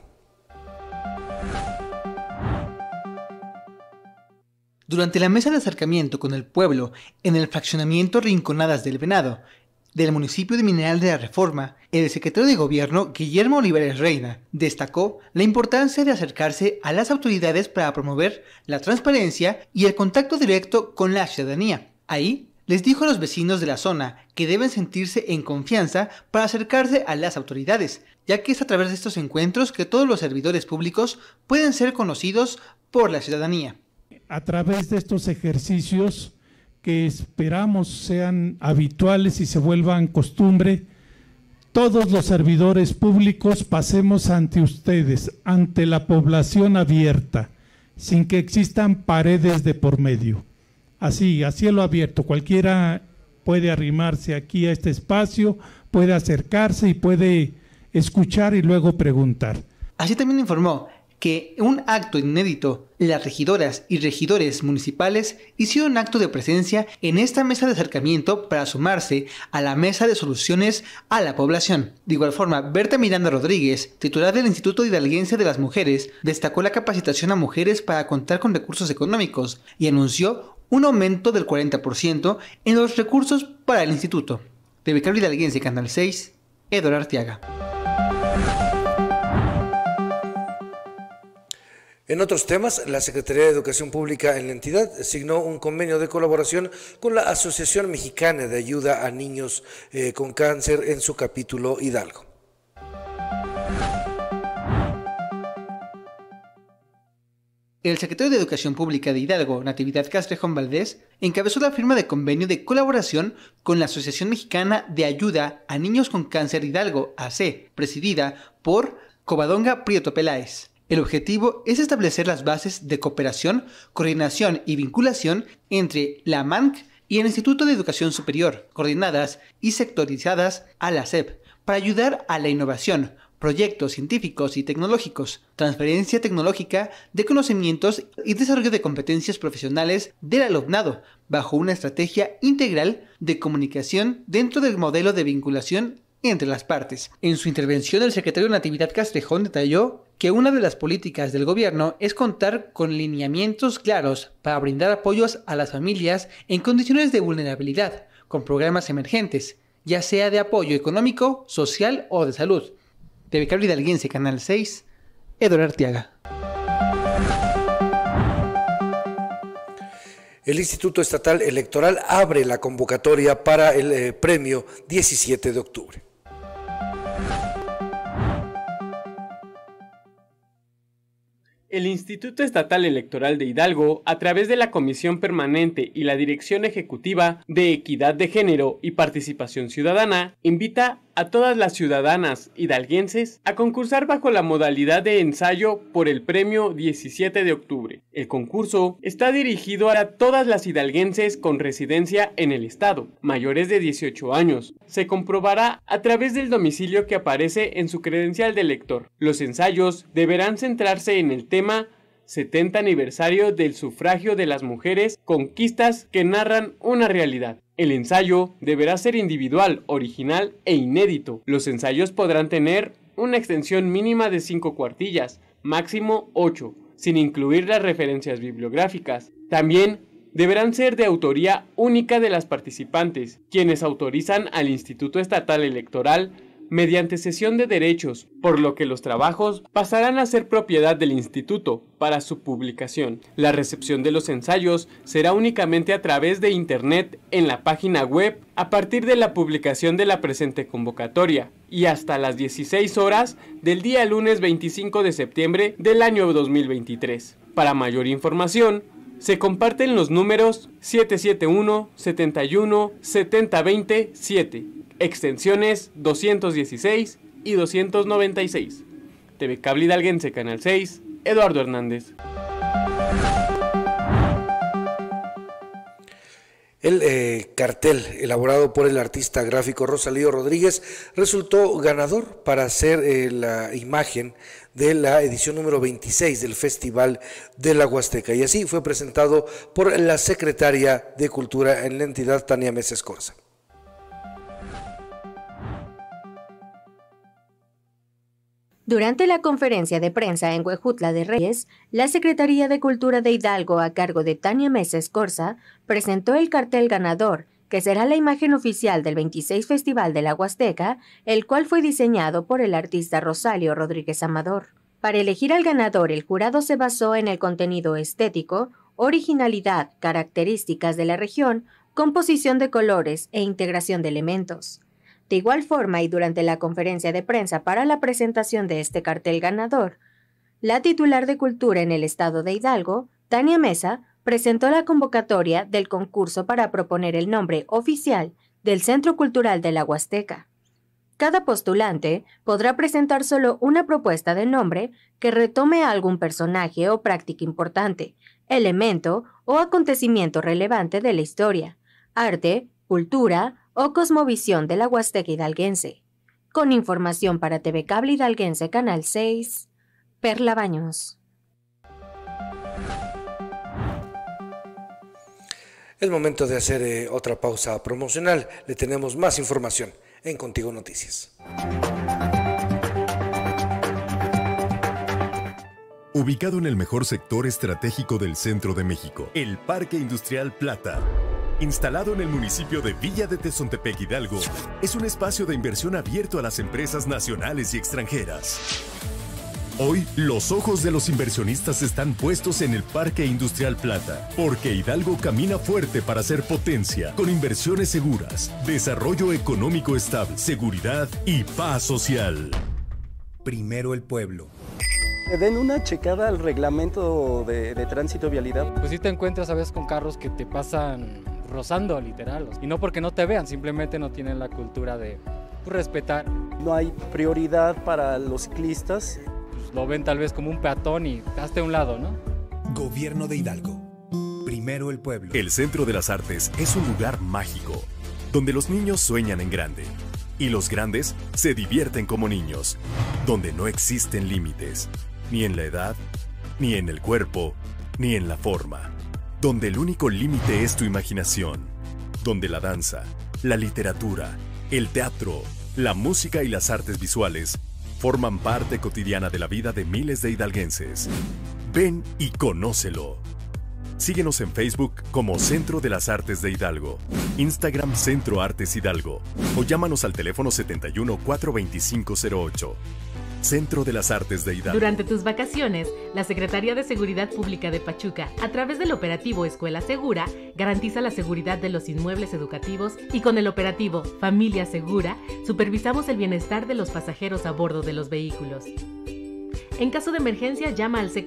Durante la mesa de acercamiento con el pueblo en el fraccionamiento Rinconadas del Venado del municipio de Mineral de la Reforma, el secretario de Gobierno, Guillermo Olivares Reina, destacó la importancia de acercarse a las autoridades para promover la transparencia y el contacto directo con la ciudadanía. Ahí les dijo a los vecinos de la zona que deben sentirse en confianza para acercarse a las autoridades, ya que es a través de estos encuentros que todos los servidores públicos pueden ser conocidos por la ciudadanía. A través de estos ejercicios que esperamos sean habituales y se vuelvan costumbre, todos los servidores públicos pasemos ante ustedes, ante la población abierta, sin que existan paredes de por medio. Así, a cielo abierto, cualquiera puede arrimarse aquí a este espacio, puede acercarse y puede escuchar y luego preguntar. Así también informó que un acto inédito, las regidoras y regidores municipales hicieron un acto de presencia en esta mesa de acercamiento para sumarse a la mesa de soluciones a la población. De igual forma, Berta Miranda Rodríguez, titular del Instituto Hidalguense de las Mujeres, destacó la capacitación a mujeres para contar con recursos económicos y anunció un aumento del 40% en los recursos para el instituto. De Becario Hidalguense, Canal 6, Eduardo Arteaga. En otros temas, la Secretaría de Educación Pública en la entidad signó un convenio de colaboración con la Asociación Mexicana de Ayuda a Niños con Cáncer en su capítulo Hidalgo. El secretario de Educación Pública de Hidalgo, Natividad Castrejón Valdés, encabezó la firma de convenio de colaboración con la Asociación Mexicana de Ayuda a Niños con Cáncer Hidalgo, AC, presidida por Covadonga Prieto Peláez. El objetivo es establecer las bases de cooperación, coordinación y vinculación entre la MANC y el Instituto de Educación Superior, coordinadas y sectorizadas a la SEP, para ayudar a la innovación, proyectos científicos y tecnológicos, transferencia tecnológica de conocimientos y desarrollo de competencias profesionales del alumnado, bajo una estrategia integral de comunicación dentro del modelo de vinculación entre las partes. En su intervención, el secretario Natividad Castrejón detalló que una de las políticas del gobierno es contar con lineamientos claros para brindar apoyos a las familias en condiciones de vulnerabilidad, con programas emergentes, ya sea de apoyo económico, social o de salud. De Becario Hidalguense, Canal 6, Eduardo Arteaga. El Instituto Estatal Electoral abre la convocatoria para el premio 17 de octubre. El Instituto Estatal Electoral de Hidalgo, a través de la Comisión Permanente y la Dirección Ejecutiva de Equidad de Género y Participación Ciudadana, invita a todas las ciudadanas hidalguenses a concursar bajo la modalidad de ensayo por el premio 17 de octubre. El concurso está dirigido a todas las hidalguenses con residencia en el estado, mayores de 18 años. Se comprobará a través del domicilio que aparece en su credencial de elector. Los ensayos deberán centrarse en el tema 70 aniversario del sufragio de las mujeres, conquistas que narran una realidad. El ensayo deberá ser individual, original e inédito. Los ensayos podrán tener una extensión mínima de 5 cuartillas, máximo 8, sin incluir las referencias bibliográficas. También deberán ser de autoría única de las participantes, quienes autorizan al Instituto Estatal Electoral mediante cesión de derechos, por lo que los trabajos pasarán a ser propiedad del instituto para su publicación. La recepción de los ensayos será únicamente a través de internet en la página web a partir de la publicación de la presente convocatoria y hasta las 16 horas del día lunes 25 de septiembre del año 2023. Para mayor información, Se comparten los números 771, 71, 7020, 7, extensiones 216 y 296. TV Cable Hidalguense, Canal 6, Eduardo Hernández. El cartel elaborado por el artista gráfico Rosalío Rodríguez resultó ganador para hacer la imagen de la edición número 26 del Festival de la Huasteca, y así fue presentado por la secretaria de Cultura en la entidad, Tania Mesa Escorza. Durante la conferencia de prensa en Huejutla de Reyes, la Secretaría de Cultura de Hidalgo, a cargo de Tania Mesa Escorza, presentó el cartel ganador, que será la imagen oficial del 26 Festival de la Huasteca, el cual fue diseñado por el artista Rosalío Rodríguez Amador. Para elegir al ganador, el jurado se basó en el contenido estético, originalidad, características de la región, composición de colores e integración de elementos. De igual forma, y durante la conferencia de prensa para la presentación de este cartel ganador, la titular de Cultura en el estado de Hidalgo, Tania Mesa, presentó la convocatoria del concurso para proponer el nombre oficial del Centro Cultural de la Huasteca. Cada postulante podrá presentar solo una propuesta de nombre que retome a algún personaje o práctica importante, elemento o acontecimiento relevante de la historia, arte, cultura o cosmovisión de la Huasteca hidalguense. Con información para TV Cable Hidalguense, Canal 6, Perla Baños. Es momento de hacer otra pausa promocional. Le tenemos más información en Contigo Noticias. Ubicado en el mejor sector estratégico del centro de México, el Parque Industrial Plata. Instalado en el municipio de Villa de Tezontepec, Hidalgo, es un espacio de inversión abierto a las empresas nacionales y extranjeras. Hoy, los ojos de los inversionistas están puestos en el Parque Industrial Plata, porque Hidalgo camina fuerte para ser potencia, con inversiones seguras, desarrollo económico estable, seguridad y paz social. Primero el pueblo. Den una checada al reglamento de tránsito y vialidad. Pues sí te encuentras a veces con carros que te pasan rozando, literal. Y no porque no te vean, simplemente no tienen la cultura de respetar. No hay prioridad para los ciclistas. Pues lo ven tal vez como un peatón y hazte a un lado, ¿no? Gobierno de Hidalgo. Primero el pueblo. El Centro de las Artes es un lugar mágico, donde los niños sueñan en grande y los grandes se divierten como niños, donde no existen límites, ni en la edad, ni en el cuerpo, ni en la forma, donde el único límite es tu imaginación, donde la danza, la literatura, el teatro, la música y las artes visuales forman parte cotidiana de la vida de miles de hidalguenses. Ven y conócelo. Síguenos en Facebook como Centro de las Artes de Hidalgo, Instagram Centro Artes Hidalgo o llámanos al teléfono 71 425 08. Centro de las Artes de Hidalgo. Durante tus vacaciones, la Secretaría de Seguridad Pública de Pachuca, a través del operativo Escuela Segura, garantiza la seguridad de los inmuebles educativos y con el operativo Familia Segura, supervisamos el bienestar de los pasajeros a bordo de los vehículos. En caso de emergencia, llama al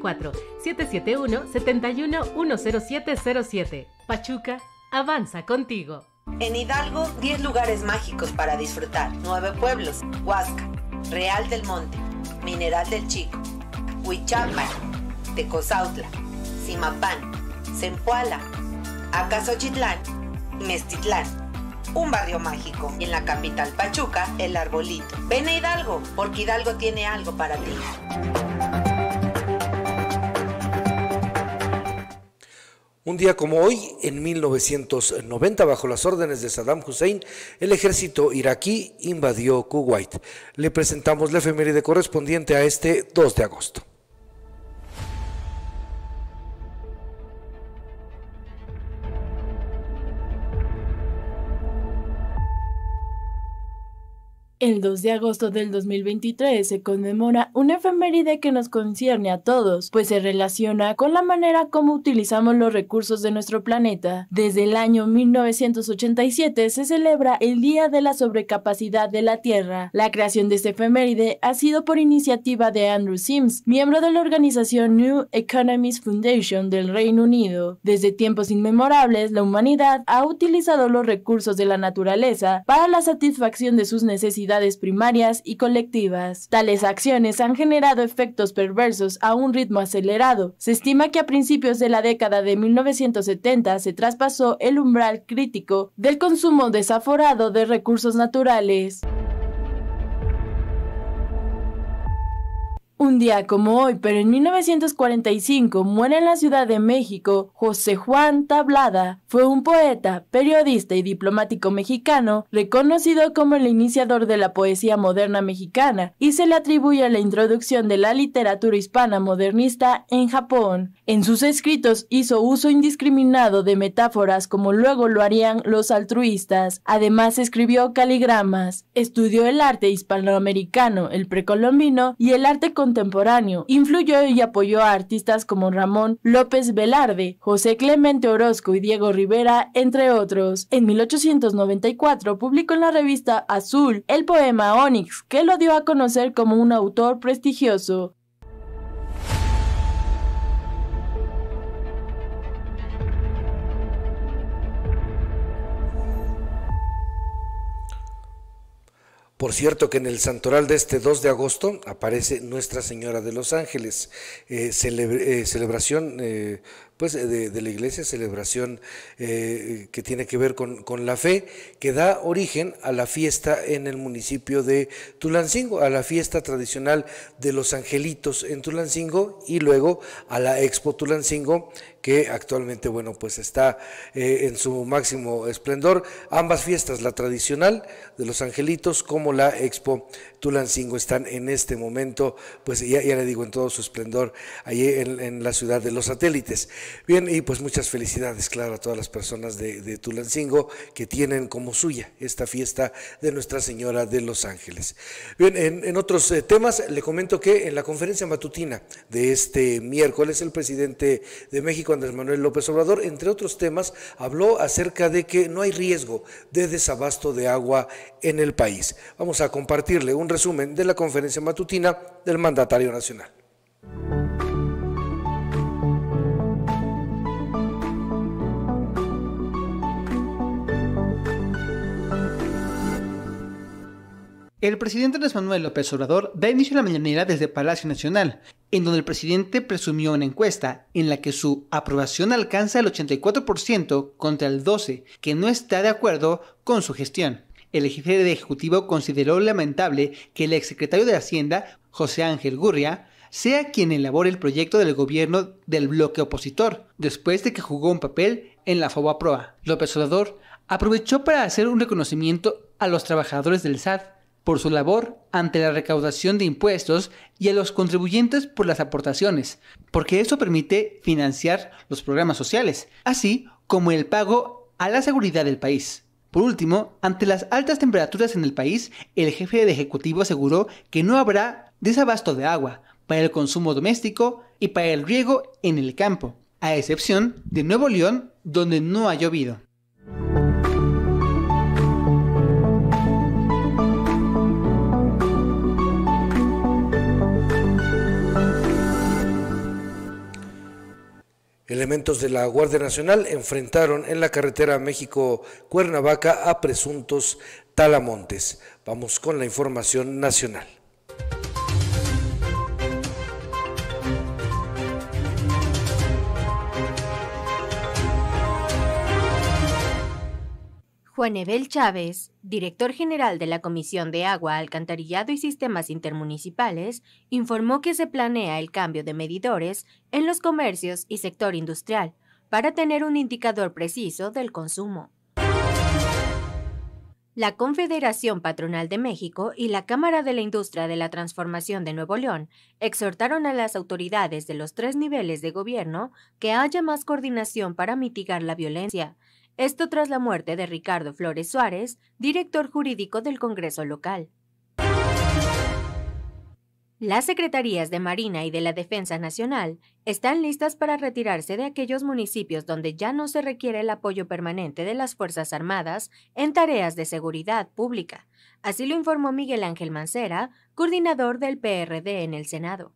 C4-771-71-10707. Pachuca, avanza contigo. En Hidalgo, 10 lugares mágicos para disfrutar. 9 pueblos: Huasca, Real del Monte, Mineral del Chico, Huichapan, Tecozautla, Zimapán, Zempoala, Acasochitlán y Mestitlán. Un barrio mágico. Y en la capital Pachuca, El Arbolito. Ven a Hidalgo, porque Hidalgo tiene algo para ti. Un día como hoy, en 1990, bajo las órdenes de Saddam Hussein, el ejército iraquí invadió Kuwait. Le presentamos la efeméride correspondiente a este 2 de agosto. El 2 de agosto del 2023 se conmemora una efeméride que nos concierne a todos, pues se relaciona con la manera como utilizamos los recursos de nuestro planeta. Desde el año 1987 se celebra el Día de la Sobrecapacidad de la Tierra. La creación de esta efeméride ha sido por iniciativa de Andrew Sims, miembro de la organización New Economies Foundation del Reino Unido. Desde tiempos inmemorables, la humanidad ha utilizado los recursos de la naturaleza para la satisfacción de sus necesidades primarias y colectivas. Tales acciones han generado efectos perversos a un ritmo acelerado. Se estima que a principios de la década de 1970 se traspasó el umbral crítico del consumo desaforado de recursos naturales. Un día como hoy, pero en 1945, muere en la Ciudad de México José Juan Tablada. Fue un poeta, periodista y diplomático mexicano, reconocido como el iniciador de la poesía moderna mexicana, y se le atribuye la introducción de la literatura hispana modernista en Japón. En sus escritos hizo uso indiscriminado de metáforas como luego lo harían los altruistas. Además escribió caligramas. Estudió el arte hispanoamericano, el precolombino y el arte contemporáneo. Influyó y apoyó a artistas como Ramón López Velarde, José Clemente Orozco y Diego Rivera, entre otros. En 1894 publicó en la revista Azul el poema Onix, que lo dio a conocer como un autor prestigioso. Por cierto que en el santoral de este 2 de agosto aparece Nuestra Señora de los Ángeles, celebración pues de la iglesia, celebración que tiene que ver con la fe, que da origen a la fiesta en el municipio de Tulancingo, a la fiesta tradicional de los angelitos en Tulancingo, y luego a la Expo Tulancingo, que actualmente, bueno, pues está en su máximo esplendor. Ambas fiestas, la tradicional de los angelitos como la Expo Tulancingo, están en este momento, pues ya le digo, en todo su esplendor, allí en la ciudad de los satélites. Bien, y pues muchas felicidades, claro, a todas las personas de Tulancingo que tienen como suya esta fiesta de Nuestra Señora de los Ángeles. Bien, en otros temas, le comento que en la conferencia matutina de este miércoles, el presidente de México, Andrés Manuel López Obrador, entre otros temas, habló acerca de que no hay riesgo de desabasto de agua en el país. Vamos a compartirle un resumen de la conferencia matutina del mandatario nacional. El presidente Andrés Manuel López Obrador da inicio a la mañanera desde Palacio Nacional, en donde el presidente presumió una encuesta en la que su aprobación alcanza el 84% contra el 12%, que no está de acuerdo con su gestión. El jefe de Ejecutivo consideró lamentable que el exsecretario de Hacienda, José Ángel Gurría, sea quien elabore el proyecto del gobierno del bloque opositor, después de que jugó un papel en la Fobaproa. López Obrador aprovechó para hacer un reconocimiento a los trabajadores del SAT por su labor ante la recaudación de impuestos y a los contribuyentes por las aportaciones, porque eso permite financiar los programas sociales, así como el pago a la seguridad del país. Por último, ante las altas temperaturas en el país, el jefe de Ejecutivo aseguró que no habrá desabasto de agua para el consumo doméstico y para el riego en el campo, a excepción de Nuevo León, donde no ha llovido. Elementos de la Guardia Nacional enfrentaron en la carretera México-Cuernavaca a presuntos talamontes. Vamos con la información nacional. Juan Ebel Chávez, director general de la Comisión de Agua, Alcantarillado y Sistemas Intermunicipales, informó que se planea el cambio de medidores en los comercios y sector industrial para tener un indicador preciso del consumo. La Confederación Patronal de México y la Cámara de la Industria de la Transformación de Nuevo León exhortaron a las autoridades de los 3 niveles de gobierno que haya más coordinación para mitigar la violencia. Esto tras la muerte de Ricardo Flores Suárez, director jurídico del Congreso local. Las secretarías de Marina y de la Defensa Nacional están listas para retirarse de aquellos municipios donde ya no se requiere el apoyo permanente de las Fuerzas Armadas en tareas de seguridad pública. Así lo informó Miguel Ángel Mancera, coordinador del PRD en el Senado.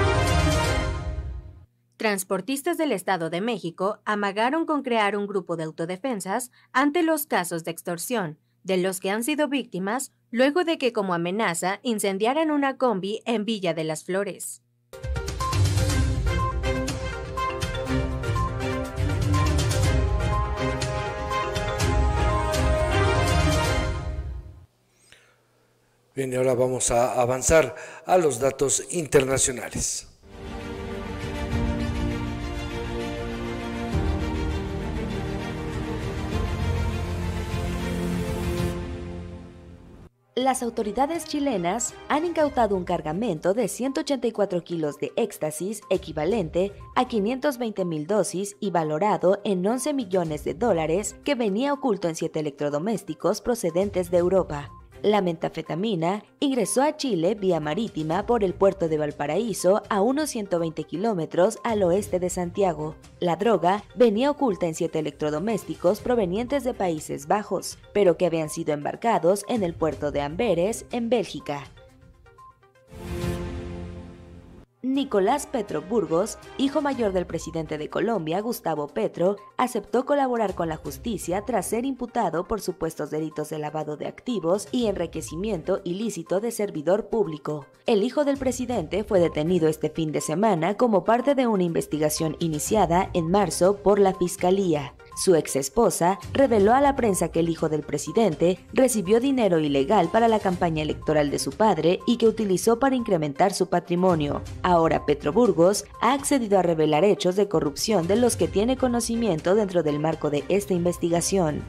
Transportistas del Estado de México amagaron con crear un grupo de autodefensas ante los casos de extorsión, de los que han sido víctimas luego de que como amenaza incendiaran una combi en Villa de las Flores. Bien, y ahora vamos a avanzar a los datos internacionales. Las autoridades chilenas han incautado un cargamento de 184 kilos de éxtasis equivalente a 520,000 dosis y valorado en 11 millones de dólares que venía oculto en 7 electrodomésticos procedentes de Europa. La metanfetamina ingresó a Chile vía marítima por el puerto de Valparaíso a unos 120 kilómetros al oeste de Santiago. La droga venía oculta en 7 electrodomésticos provenientes de Países Bajos, pero que habían sido embarcados en el puerto de Amberes, en Bélgica. Nicolás Petro Burgos, hijo mayor del presidente de Colombia, Gustavo Petro, aceptó colaborar con la justicia tras ser imputado por supuestos delitos de lavado de activos y enriquecimiento ilícito de servidor público. El hijo del presidente fue detenido este fin de semana como parte de una investigación iniciada en marzo por la Fiscalía. Su ex esposa reveló a la prensa que el hijo del presidente recibió dinero ilegal para la campaña electoral de su padre y que utilizó para incrementar su patrimonio. Ahora Petro Burgos ha accedido a revelar hechos de corrupción de los que tiene conocimiento dentro del marco de esta investigación.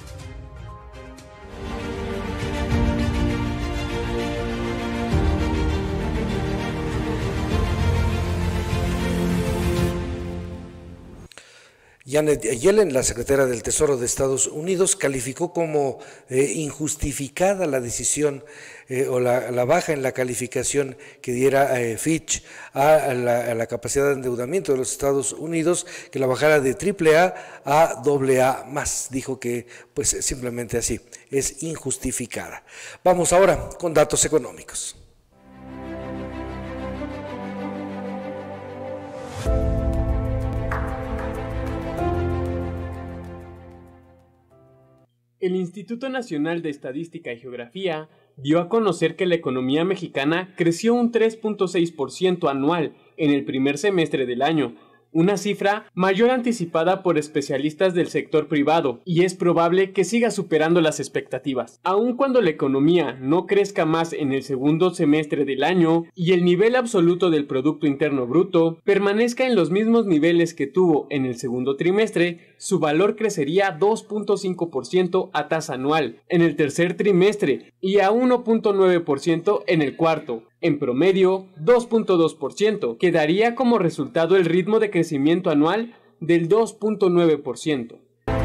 Janet Yellen, la secretaria del Tesoro de Estados Unidos, calificó como injustificada la decisión o la baja en la calificación que diera Fitch a la capacidad de endeudamiento de los Estados Unidos, que la bajara de AAA a AA+. Dijo que pues simplemente así, es injustificada. Vamos ahora con datos económicos. El Instituto Nacional de Estadística y Geografía dio a conocer que la economía mexicana creció un 3.6% anual en el primer semestre del año, una cifra mayor anticipada por especialistas del sector privado, y es probable que siga superando las expectativas. Aun cuando la economía no crezca más en el segundo semestre del año y el nivel absoluto del Producto Interno Bruto permanezca en los mismos niveles que tuvo en el segundo trimestre, su valor crecería 2.5% a tasa anual en el tercer trimestre y a 1.9% en el cuarto. En promedio, 2.2%, que daría como resultado el ritmo de crecimiento anual del 2.9%.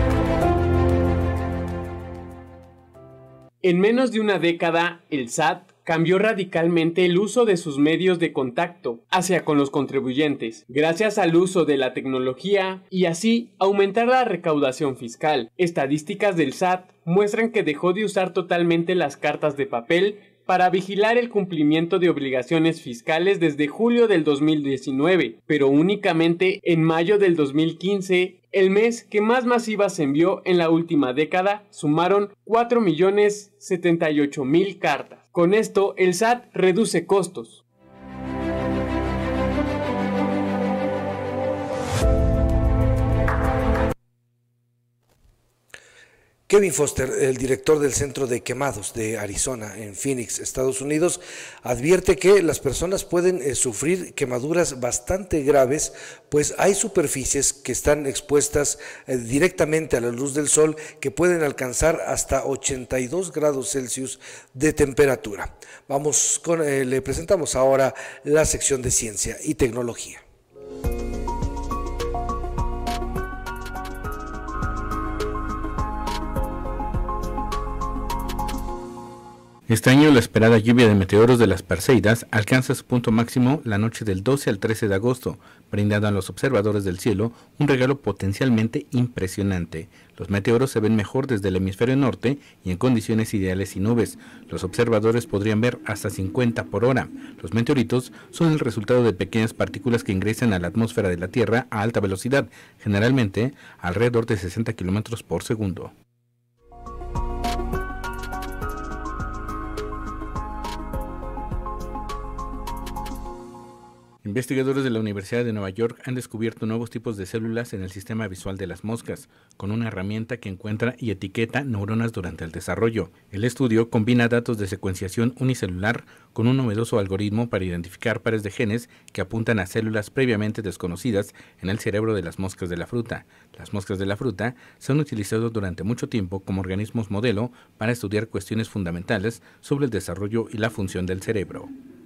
En menos de una década, el SAT cambió radicalmente el uso de sus medios de contacto hacia con los contribuyentes, gracias al uso de la tecnología y así aumentar la recaudación fiscal. Estadísticas del SAT muestran que dejó de usar totalmente las cartas de papel para vigilar el cumplimiento de obligaciones fiscales desde julio del 2019, pero únicamente en mayo del 2015, el mes que más masivas envió en la última década, sumaron 4.078.000 cartas. Con esto, el SAT reduce costos. Kevin Foster, el director del Centro de Quemados de Arizona, en Phoenix, Estados Unidos, advierte que las personas pueden sufrir quemaduras bastante graves, pues hay superficies que están expuestas directamente a la luz del sol que pueden alcanzar hasta 82 grados Celsius de temperatura. Le presentamos ahora la sección de Ciencia y Tecnología. Este año la esperada lluvia de meteoros de las Perseidas alcanza su punto máximo la noche del 12 al 13 de agosto, brindando a los observadores del cielo un regalo potencialmente impresionante. Los meteoros se ven mejor desde el hemisferio norte y en condiciones ideales sin nubes. Los observadores podrían ver hasta 50 por hora. Los meteoritos son el resultado de pequeñas partículas que ingresan a la atmósfera de la Tierra a alta velocidad, generalmente alrededor de 60 kilómetros por segundo. Investigadores de la Universidad de Nueva York han descubierto nuevos tipos de células en el sistema visual de las moscas, con una herramienta que encuentra y etiqueta neuronas durante el desarrollo. El estudio combina datos de secuenciación unicelular con un novedoso algoritmo para identificar pares de genes que apuntan a células previamente desconocidas en el cerebro de las moscas de la fruta. Las moscas de la fruta se han utilizado durante mucho tiempo como organismos modelo para estudiar cuestiones fundamentales sobre el desarrollo y la función del cerebro.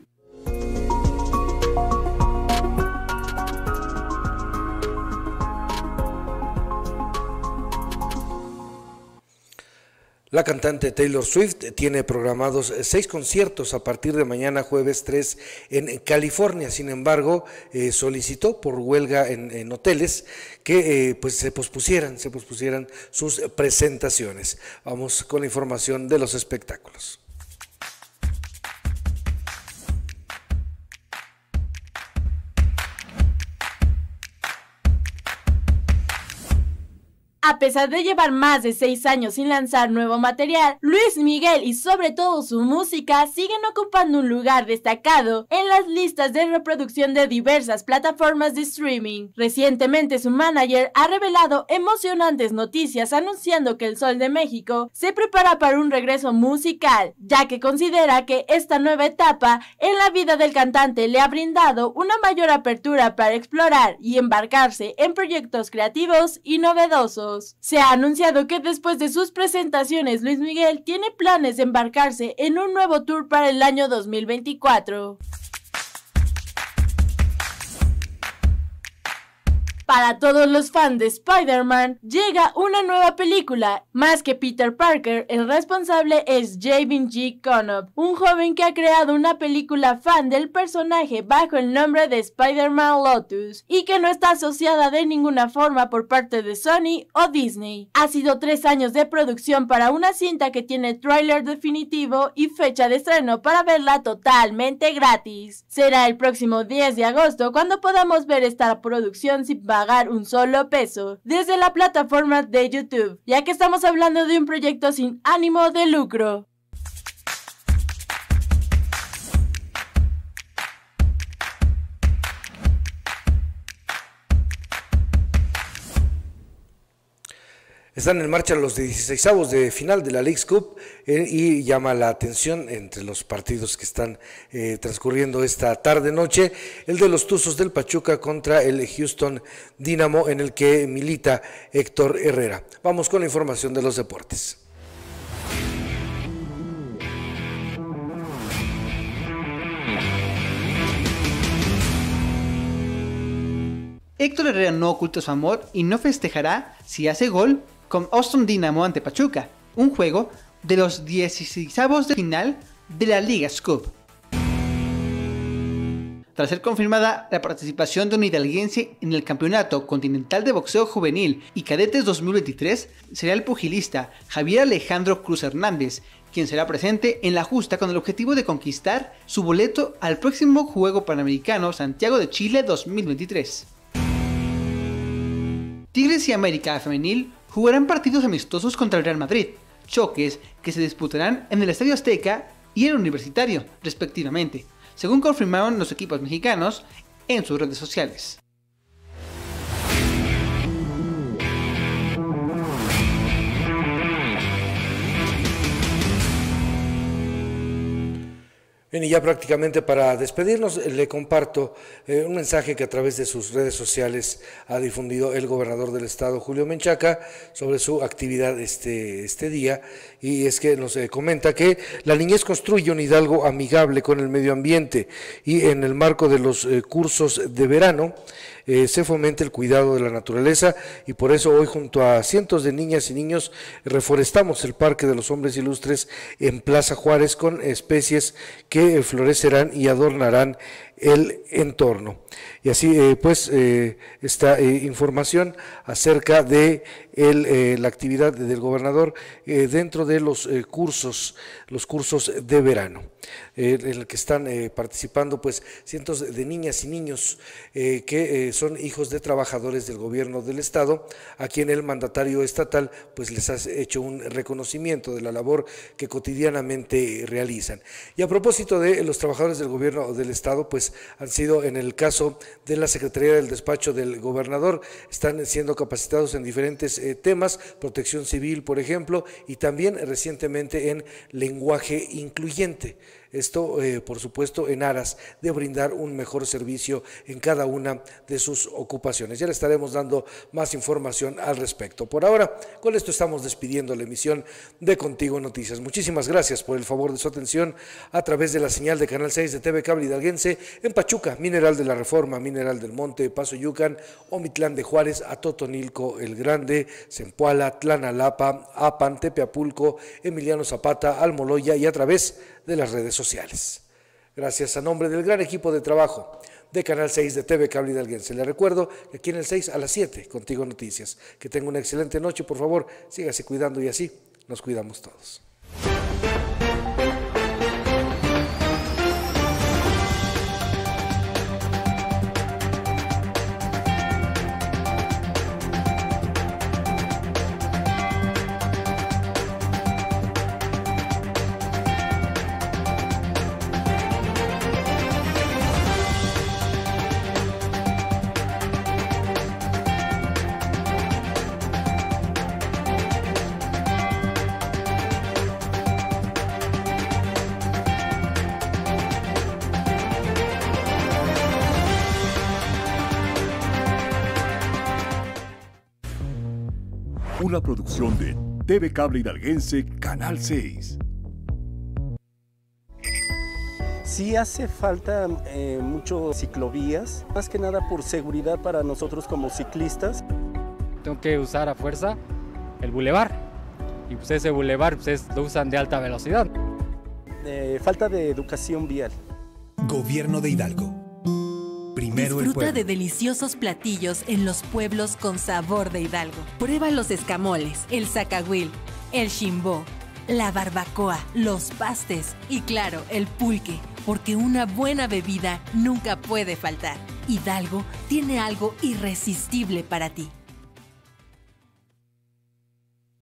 La cantante Taylor Swift tiene programados 6 conciertos a partir de mañana jueves 3 en California. Sin embargo, solicitó por huelga en hoteles que pues se pospusieran sus presentaciones. Vamos con la información de los espectáculos. A pesar de llevar más de 6 años sin lanzar nuevo material, Luis Miguel y sobre todo su música siguen ocupando un lugar destacado en las listas de reproducción de diversas plataformas de streaming. Recientemente su manager ha revelado emocionantes noticias anunciando que el Sol de México se prepara para un regreso musical, ya que considera que esta nueva etapa en la vida del cantante le ha brindado una mayor apertura para explorar y embarcarse en proyectos creativos y novedosos. Se ha anunciado que después de sus presentaciones, Luis Miguel tiene planes de embarcarse en un nuevo tour para el año 2024. Para todos los fans de Spider-Man, llega una nueva película. Más que Peter Parker, el responsable es Jamin G. Conop, un joven que ha creado una película fan del personaje bajo el nombre de Spider-Man Lotus y que no está asociada de ninguna forma por parte de Sony o Disney. Ha sido 3 años de producción para una cinta que tiene tráiler definitivo y fecha de estreno para verla totalmente gratis. Será el próximo 10 de agosto cuando podamos ver esta producción sin pagar un solo peso desde la plataforma de YouTube, ya que estamos hablando de un proyecto sin ánimo de lucro. Están en marcha los 16avos de final de la Leagues Cup y llama la atención entre los partidos que están transcurriendo esta tarde-noche, el de los Tuzos del Pachuca contra el Houston Dynamo, en el que milita Héctor Herrera. Vamos con la información de los deportes. Héctor Herrera no oculta su amor y no festejará si hace gol con Houston Dynamo ante Pachuca, un juego de los 16avos de final de la Leagues Cup. Tras ser confirmada la participación de un hidalguense en el Campeonato Continental de Boxeo Juvenil y Cadetes 2023, será el pugilista Javier Alejandro Cruz Hernández quien será presente en la justa con el objetivo de conquistar su boleto al próximo Juego Panamericano Santiago de Chile 2023. Tigres y América Femenil jugarán partidos amistosos contra el Real Madrid, choques que se disputarán en el Estadio Azteca y el Universitario, respectivamente, según confirmaron los equipos mexicanos en sus redes sociales. Bien, y ya prácticamente para despedirnos, le comparto un mensaje que a través de sus redes sociales ha difundido el gobernador del estado, Julio Menchaca, sobre su actividad este día, y es que nos comenta que la niñez construye un Hidalgo amigable con el medio ambiente, y en el marco de los cursos de verano se fomenta el cuidado de la naturaleza, y por eso hoy junto a cientos de niñas y niños reforestamos el Parque de los Hombres Ilustres en Plaza Juárez con especies que florecerán y adornarán el entorno. Y así esta información acerca de la actividad del gobernador dentro de los cursos de verano, en el que están participando pues cientos de niñas y niños que son hijos de trabajadores del gobierno del estado, a quien el mandatario estatal pues les ha hecho un reconocimiento de la labor que cotidianamente realizan. Y a propósito de los trabajadores del gobierno del estado, pues han sido, en el caso de la Secretaría del Despacho del Gobernador, están siendo capacitados en diferentes temas, protección civil, por ejemplo, y también recientemente en lenguaje incluyente. Esto, por supuesto, en aras de brindar un mejor servicio en cada una de sus ocupaciones. Ya le estaremos dando más información al respecto. Por ahora, con esto estamos despidiendo la emisión de Contigo Noticias. Muchísimas gracias por el favor de su atención a través de la señal de Canal 6 de TV Cable Hidalguense en Pachuca, Mineral de la Reforma, Mineral del Monte, Paso Yucan, Omitlán de Juárez, Atotonilco el Grande, Zempoala, Tlanalapa, Apan, Tepeapulco, Emiliano Zapata, Almoloya y a través de las redes sociales. Gracias a nombre del gran equipo de trabajo de Canal 6 de TV Cable Hidalguense. Le recuerdo que aquí en el 6 a las 7, Contigo Noticias. Que tenga una excelente noche, por favor, sígase cuidando y así nos cuidamos todos. Una producción de TV Cable Hidalguense, Canal 6. Sí hace falta mucho ciclovías, más que nada por seguridad para nosotros como ciclistas. Tengo que usar a fuerza el bulevar, y pues ese bulevar pues lo usan de alta velocidad. Falta de educación vial. Gobierno de Hidalgo. Primero Disfruta de deliciosos platillos en los pueblos con sabor de Hidalgo. Prueba los escamoles, el zacahuil, el chimbó, la barbacoa, los pastes y claro, el pulque, porque una buena bebida nunca puede faltar. Hidalgo tiene algo irresistible para ti.